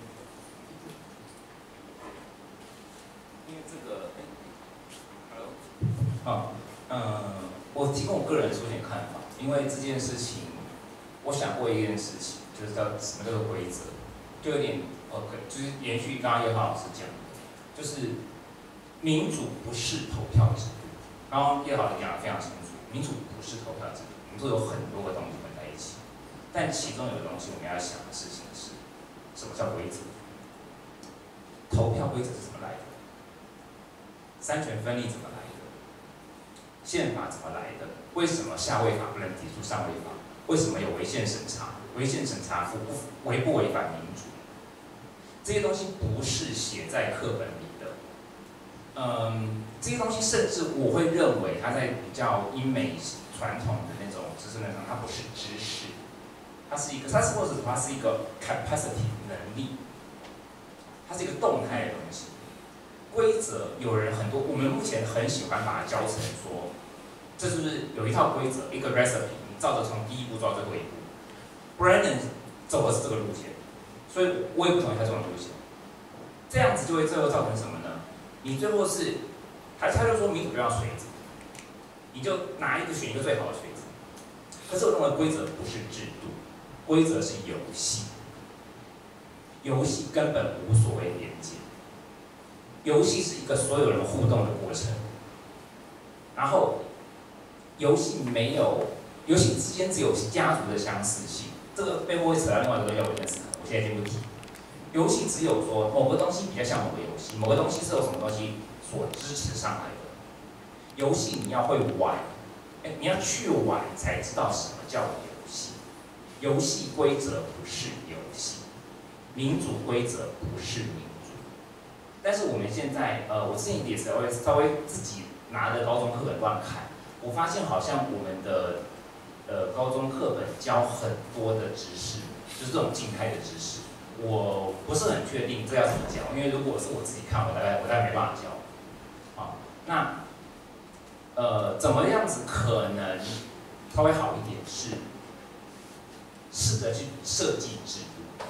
因为这个，哎 ，Hello， 好，嗯，我提供我个人出点看法，因为这件事情。我想过一件事情，就是叫什么叫做规则，就有点 OK， 就是延续刚刚叶浩老师讲的，就是民主不是投票制度。刚刚叶老师讲的非常清楚，民主不是投票制度，民主有很多个东西混在一起，但其中有个东西我们要想的事情是，什么叫规则？投票规则是怎么来的？三权分立怎么来的？宪法怎么来的？为什么下位法不能提出上位法？为什么有违宪审查？违宪审查符不违不违反民主？这些东西不是写在课本里的。嗯，这些东西甚至我会认为它在比较英美传统的那种知识论上，它不是知识，它是一个，它是或者它是一个 capacity 能力，它是一个动态的东西。规则有人很多，我们目前很喜欢把它教成说，这就是有一套规则，一个 recipe。照着从第一步做到最后一步 ，Brennan 走的是这个路线，所以我也不同意他这种路线。这样子就会最后造成什么呢？你最后是，他他就说民主就要锤子，你就拿一个选一个最好的锤子。可是我认为规则不是制度，规则是游戏，游戏根本无所谓连接，游戏是一个所有人互动的过程，然后游戏没有。游戏之间只有家族的相似性，这个背后会扯到另外一个要我先思考，我现在先不提。游戏只有说某个东西比较像某个游戏，某个东西是由什么东西所支持上来的。游戏你要会玩，哎，你要去玩才知道什么叫游戏。游戏规则不是游戏，民主规则不是民主。但是我们现在，呃，我之前也稍微稍微自己拿着高中课本乱看，我发现好像我们的。呃，高中课本教很多的知识，就是这种静态的知识，我不是很确定这要怎么教，因为如果是我自己看，我大概我大概没办法教。好，那呃，怎么样子可能稍微好一点是试着去设计制度。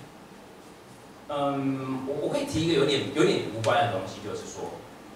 嗯，我我可以提一个有点有点无关的东西，就是说，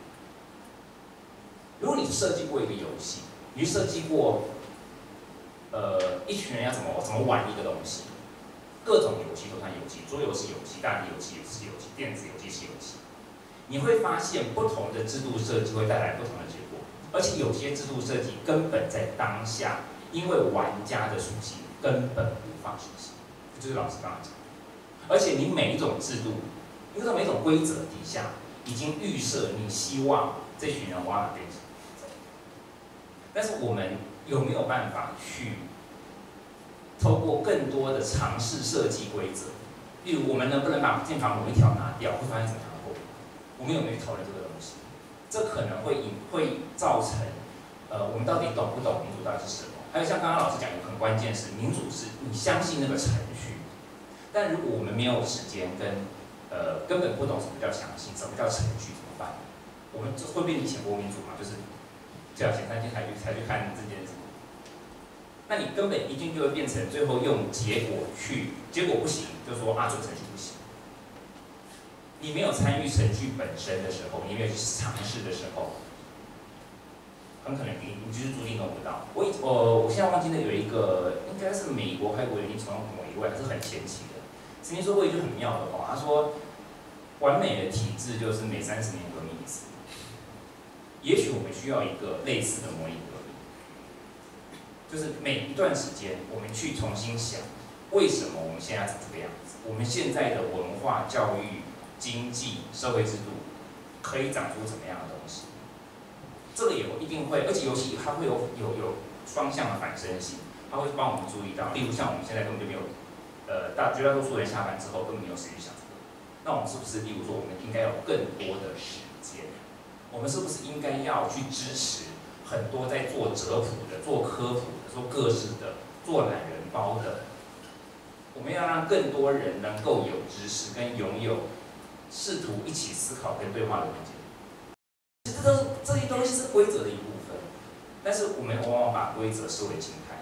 如果你设计过一个游戏，你去设计过。呃，一群人要怎么怎么玩一个东西，各种游戏都算游戏，桌游是游戏，大地游戏也是游戏，电子游戏是游戏。你会发现不同的制度设计会带来不同的结果，而且有些制度设计根本在当下，因为玩家的属性根本无法实行，这就是老师刚刚讲的。而且你每一种制度，因为在每一种规则底下，已经预设你希望这群人往哪边走。但是我们有没有办法去透过更多的尝试设计规则？例如，我们能不能把宪法某一条拿掉，会发现什么样的后果？我们有没有讨论这个东西？这可能会引会造成，呃，我们到底懂不懂民主到底是什么？还有像刚刚老师讲的，很关键是民主是你相信那个程序，但如果我们没有时间跟呃根本不懂什么叫相信，什么叫程序怎么办？ 我们就会变以前国民主嘛，就是叫前三天才去才去看这件事。那你根本一定就会变成最后用结果去，结果不行就说啊，这个程序不行。你没有参与程序本身的时候，你没有去尝试的时候，很可能你你就是注定弄不到。我以我我现在忘记了有一个应该是美国开国元勋总统某一位，还是很前期的，曾经说过一句很妙的话，他说完美的体制就是每三十年革命一次。也许我们需要一个类似的模拟革命，就是每一段时间我们去重新想，为什么我们现在是这个样子？我们现在的文化、教育、经济、社会制度可以长出怎么样的东西？这个也一定会，而且尤其它会有有有双向的反身性，它会帮我们注意到，例如像我们现在根本就没有，呃，大绝大多数人下班之后根本没有时间想这个，那我们是不是，例如说，我们应该有更多的时间？我们是不是应该要去支持很多在做哲普的、做科普的、做各式的、做懒人包的？我们要让更多人能够有知识跟拥有，试图一起思考跟对话的空间。其实这都这些东西是规则的一部分，但是我们往往把规则视为静态。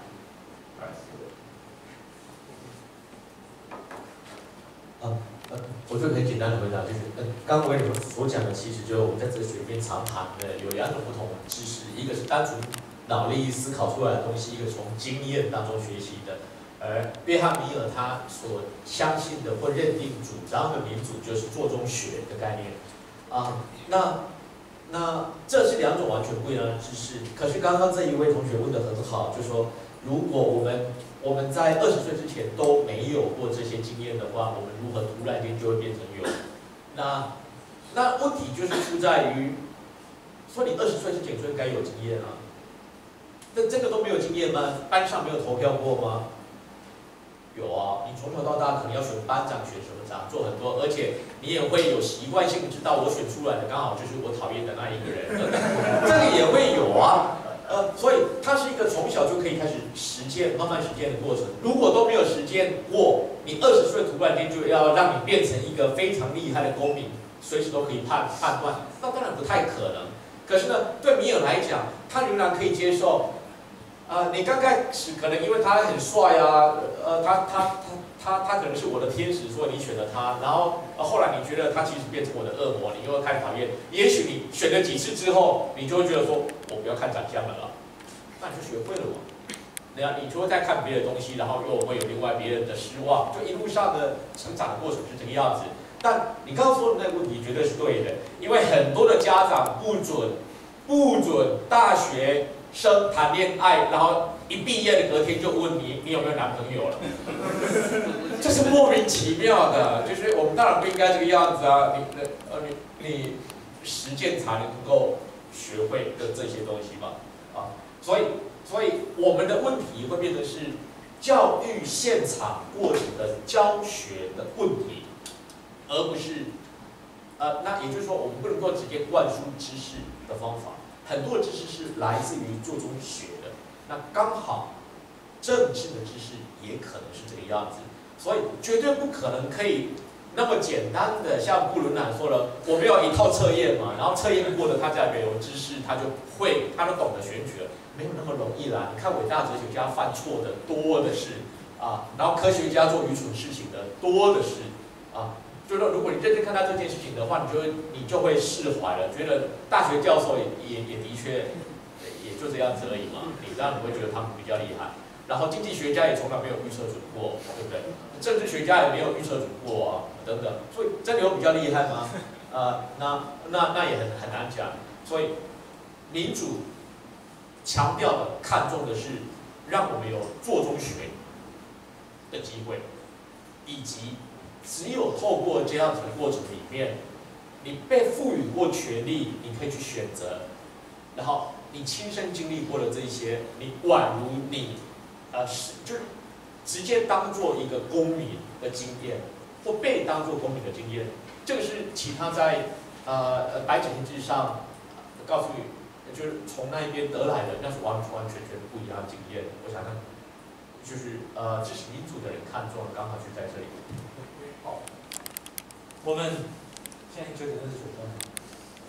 啊，呃，我就很简单的回答，就是，呃，刚刚我跟你们所讲的，其实就是我们在哲学里面常谈的有两种不同的知识，一个是单纯脑力思考出来的东西，一个从经验当中学习的。而约翰米尔他所相信的或认定、主张的民主就是做中学的概念，啊，那那这是两种完全不一样的知识。可是刚刚这一位同学问得很好，就说如果我们我们在二十岁之前都没有过这些经验的话，我们如何突然间就会变成有？那那问题就是出在于，说你二十岁之前就应该有经验啊，那这个都没有经验吗？班上没有投票过吗？有啊，你从小到大可能要选班长、选什么长，做很多，而且你也会有习惯性知道我选出来的刚好就是我讨厌的那一个人，这个也会有啊。呃，所以它是一个从小就可以开始实践、慢慢实践的过程。如果都没有实践过，你二十岁突然间就要让你变成一个非常厉害的公民，随时都可以判判断，那当然不太可能。可是呢，对米尔来讲，他仍然可以接受。啊、呃，你刚开始可能因为他很帅啊，呃，他他他他他可能是我的天使，所以你选了他，然后呃后来你觉得他其实变成我的恶魔，你又开始讨厌。也许你选了几次之后，你就会觉得说，我不要看长相了啦，那你就学会了嘛。然后你就会再看别的东西，然后又会有另外别人的失望，就一路上的成长的过程是这个样子。但你刚刚说的那个问题绝对是对的，因为很多的家长不准不准大学生谈恋爱，然后一毕业的隔天就问你你有没有男朋友了，这是莫名其妙的。就是我们当然不应该这个样子啊，你呃你你实践才能够学会的这些东西嘛啊，所以所以我们的问题会变成是教育现场过程的教学的问题，而不是呃那也就是说我们不能够直接灌输知识的方法。很多的知识是来自于做中学的，那刚好政治的知识也可能是这个样子，所以绝对不可能可以那么简单的像布伦南说了，我们有一套测验嘛，然后测验过了，他再没有知识，他就会，他都懂得选举了，没有那么容易啦。你看伟大哲学家犯错的多的是啊，然后科学家做愚蠢事情的多的是啊。就是说，如果你认真看待这件事情的话，你就会你就会释怀了，觉得大学教授也也也的确也就这样子而已嘛。你这样你会觉得他们比较厉害。然后经济学家也从来没有预测准过，对不对？政治学家也没有预测准过啊，等等。所以真的有比较厉害吗？呃，那那那也很很难讲。所以民主强调的、看重的是让我们有做中学的机会，以及。只有透过这样子的过程里面，你被赋予过权利，你可以去选择，然后你亲身经历过了这些，你宛如你，呃，是就是直接当做一个公民的经验，或被当做公民的经验，这个是其他在呃呃白纸黑字上告诉你，就是从那一边得来的，那是完完全全不一样的经验。我想看，就是呃支持民主的人看中了，刚好就在这里。好， 我们现在九点二十九分，我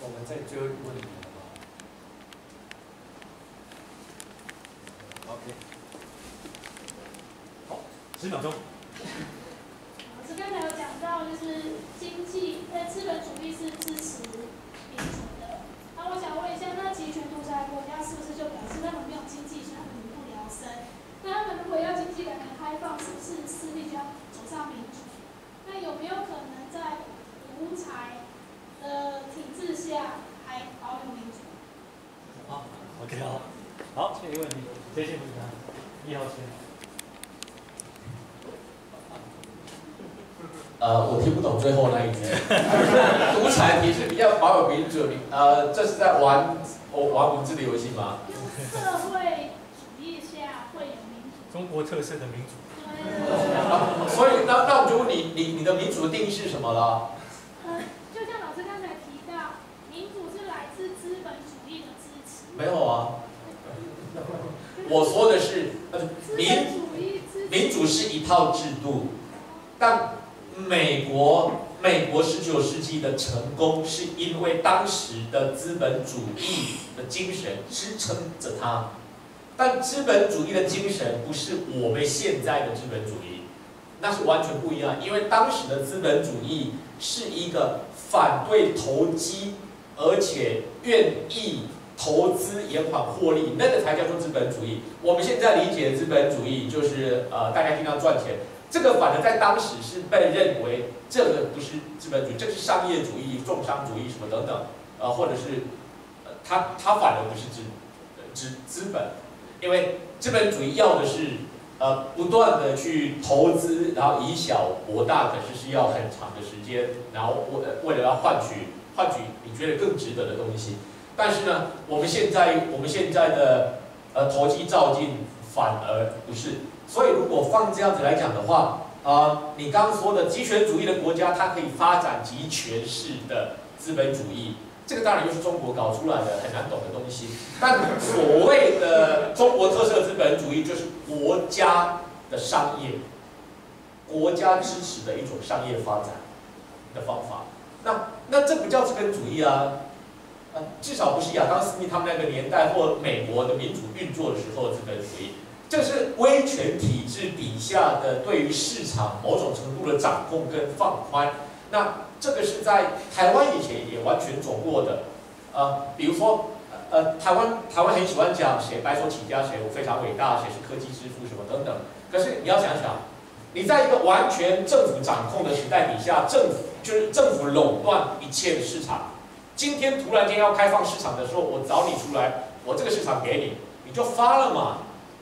我们再最后一个问题好不好 ？OK。好，十秒钟。 老师刚才有讲到，就是经济，呃，资本主义是支持民主的。那我想问一下，那集权独裁国家是不是就表示他们没有经济，所以他们民不聊生？那他们如果要经济改革开放，是不是势必就要走上民主？那有没有可能在独裁的体制下还保有民主？ 好 ，OK 好，好，下一个问题，接线回答，一号线。 呃，我听不懂最后那一句。独裁体制比较保有民主，呃，这是在玩我玩文字的游戏吗？ 社会主义下会有民主。 中国特色的民主。 啊、所以那那我就问你，你你的民主的定义是什么了？ 呃，就像老师刚才提到，民主是来自资本主义的支持。 没有啊。我说的是，呃，民民主是一套制度，但美国美国十九世纪的成功是因为当时的资本主义的精神支撑着它，但资本主义的精神不是我们现在的资本主义，那是完全不一样。因为当时的资本主义是一个反对投机，而且愿意投资延缓获利，那个才叫做资本主义。我们现在理解的资本主义就是呃，大家尽量赚钱。这个反而在当时是被认为这个不是资本主义，这个是商业主义、重商主义什么等等，呃，或者是呃，它它反而不是资资资本，因为资本主义要的是呃不断的去投资，然后以小博大，可是是要很长的时间，然后为为了要换取换取你觉得更值得的东西。但是呢，我们现在我们现在的呃投机照进反而不是。所以，如果放这样子来讲的话，呃，你刚刚说的极权主义的国家，它可以发展极权式的资本主义，这个当然又是中国搞出来的很难懂的东西。但所谓的中国特色资本主义，就是国家的商业，国家支持的一种商业发展的方法。那那这不叫资本主义啊，呃，至少不是亚当·斯密他们那个年代或美国的民主运作的时候的资本主义。这是威权体制底下的对于市场某种程度的掌控跟放宽。那这个是在台湾以前也完全走过的。呃，比如说，呃，台湾台湾很喜欢讲谁白手起家，谁非常伟大，谁是科技之父什么等等。可是你要想想，你在一个完全政府掌控的时代底下，政府就是政府垄断一切的市场。今天突然间要开放市场的时候，我找你出来，我这个市场给你，你就发了嘛。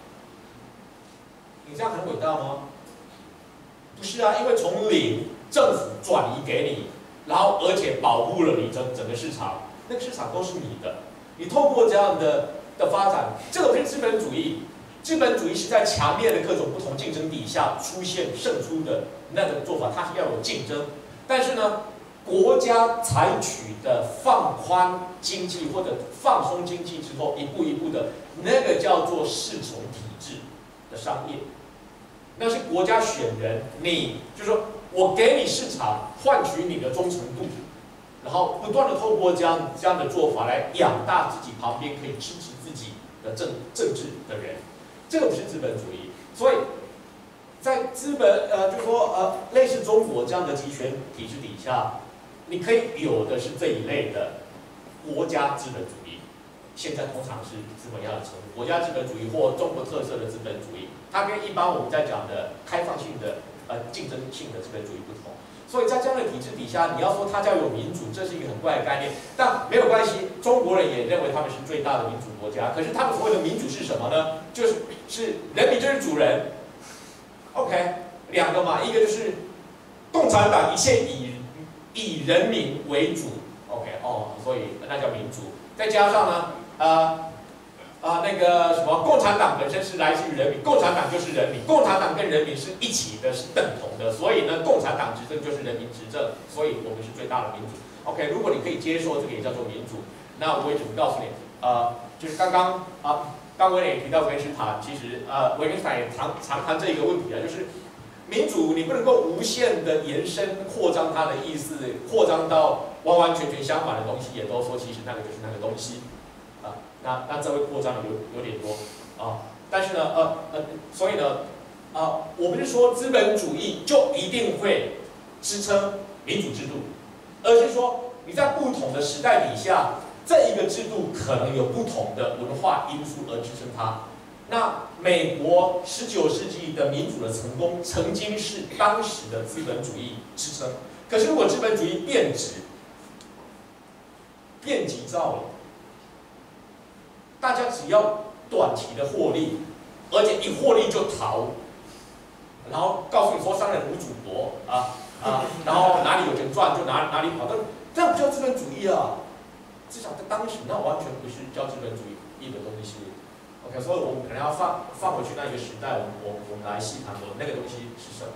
你这样很伟大吗？不是啊，因为从零政府转移给你，然后而且保护了你整整个市场，那个市场都是你的。你透过这样的的发展，这个不是资本主义。资本主义是在强烈的各种不同竞争底下出现胜出的那个做法，它是要有竞争。但是呢，国家采取的放宽经济或者放松经济之后，一步一步的，那个叫做市从体制的商业。那是国家选人，你就是说我给你市场，换取你的忠诚度，然后不断的透过这样这样的做法来养大自己旁边可以支持自己的政政治的人，这个不是资本主义。所以，在资本呃，就说呃，类似中国这样的集权体制底下，你可以有的是这一类的国家资本主义。现在通常是这么样的称呼，国家资本主义或中国特色的资本主义，它跟一般我们在讲的开放性的、呃竞争性的资本主义不同。所以在这样的体制底下，你要说它叫有民主，这是一个很怪的概念。但没有关系，中国人也认为他们是最大的民主国家。可是他们所谓的民主是什么呢？就是是人民就是主人。OK， 两个嘛，一个就是共产党一切以以人民为主。OK， 哦，所以那叫民主。再加上呢。呃，啊，那个什么，共产党本身是来自于人民，共产党就是人民，共产党跟人民是一起的，是等同的，所以呢，共产党执政就是人民执政，所以我们是最大的民主。OK， 如果你可以接受这个也叫做民主，那我也只能告诉你，呃，就是刚刚啊，刚维也提到维根斯坦，其实呃，维根斯坦也常常谈这一个问题啊，就是民主你不能够无限的延伸扩张它的意思，扩张到完完全全相反的东西，也都说其实那个就是那个东西啊。那那这会扩张的有有点多啊。但是呢，呃呃，所以呢，啊，我不是说资本主义就一定会支撑民主制度，而是说你在不同的时代底下，这一个制度可能有不同的文化因素而支撑它。那美国十九世纪的民主的成功，曾经是当时的资本主义支撑。可是如果资本主义变质、变急躁了，大家只要短期的获利，而且一获利就逃，然后告诉你说商人无祖国啊啊，然后哪里有钱赚就哪哪里跑，但这样不叫资本主义啊！至少在当时，那完全不是叫资本主义的东西。OK， 所以我们可能要放放回去那个时代，我们我我们来细谈说那个东西是什么。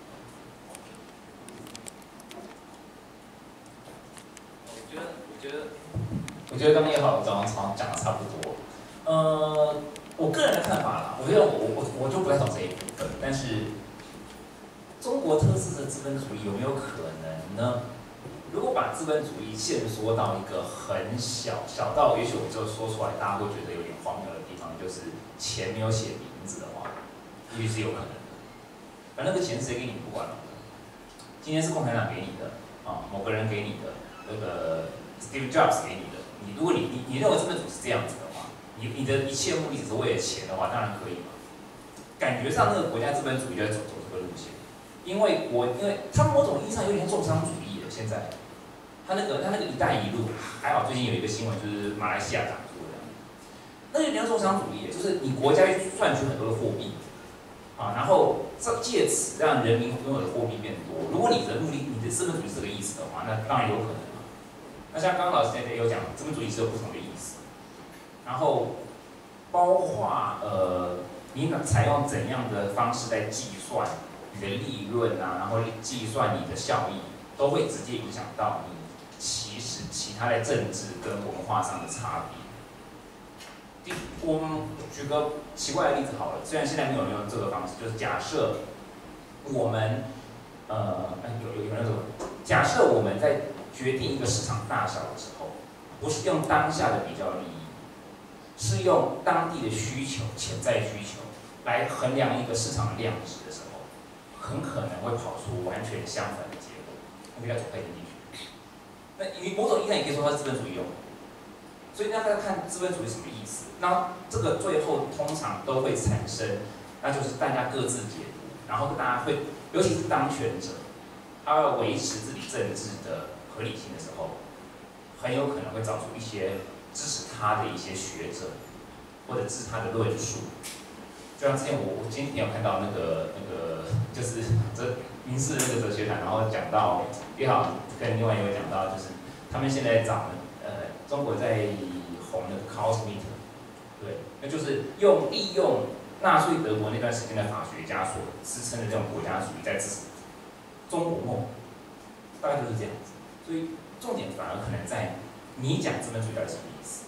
我觉得，我觉得，我觉得刚刚叶好刚刚讲的差不多。呃，我个人的看法啦，我觉得我我我就不太懂这一部分，但是中国特色的资本主义有没有可能呢？如果把资本主义限缩到一个很小，小到也许我就说出来，大家会觉得有点荒谬的地方，就是钱没有写名字的话，也许是有可能的。反正那个钱谁给你不管了，今天是共产党给你的啊，某个人给你的，那个 Steve Jobs 给你的。你如果你你你认为资本主义是这样子的话，你你的一切目的只是为了钱的话，当然可以嘛。感觉上那个国家资本主义就在走走这个路线，因为国因为它某种意义上有点重商主义了，现在。他那个他那个“一带一路”，还好最近有一个新闻，就是马来西亚挡住的，那有点重商主义，就是你国家赚取很多的货币，啊，然后借此让人民拥有的货币变多。如果你的目的，你的资本主义是这个意思的话，那当然有可能嘛。那像刚刚老师也有讲，资本主义是有不同的意思，然后包括呃，你采用怎样的方式来计算你的利润啊，然后计算你的效益，都会直接影响到你。其实其他的政治跟文化上的差别。我们举个奇怪的例子好了，虽然现在没有人用这个方式，就是假设我们呃有有有人说，假设我们在决定一个市场大小的时候，不是用当下的比较利益，是用当地的需求、潜在需求来衡量一个市场的量值的时候，很可能会跑出完全相反的结果。那个叫左派经济学。那你某种意义上也可以说它是资本主义用，所以大家看资本主义什么意思？那这个最后通常都会产生，那就是大家各自解读，然后大家会，尤其是当权者，他要维持自己政治的合理性的时候，很有可能会找出一些支持他的一些学者，或者支持他的论述。就像之前我我今天有看到那个那个就是这民事那个哲学坛，然后讲到也好。跟另外一位讲到，就是他们现在找呃中国在红那个 Carl Schmitt， 对，那就是用利用纳粹德国那段时间的法学家所支撑的这种国家主义在支持中国梦，大概就是这样子。所以重点反而可能在你讲资本主义到底什么意思。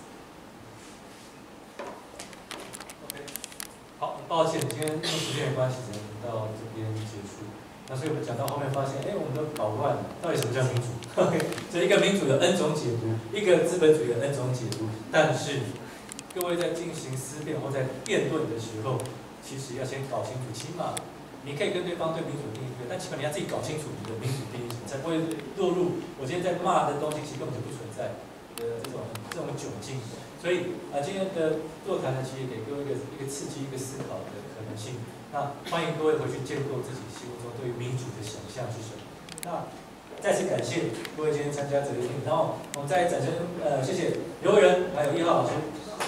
OK， 好，很抱歉，今天因为时间的关系，只能到这边结束。那所以我们讲到后面发现，哎，我们都搞乱了，到底什么叫民主 ？OK， 所以一个民主的 N 种解读，一个资本主义的 N 种解读。但是各位在进行思辨或在辩论的时候，其实要先搞清楚，起码你可以跟对方对民主定义对，但起码你要自己搞清楚你的民主定义，才不会落入我今天在骂的东西其实根本就不存在的这种这种窘境。所以啊，今天的座谈呢，其实给各位一个一个刺激、一个思考的可能性。那欢迎各位回去建构自己心目中对于民主的想象是什么。那再次感谢各位今天参加这个会议，然后我们再展现呃，谢谢刘伟仁还有一号老师。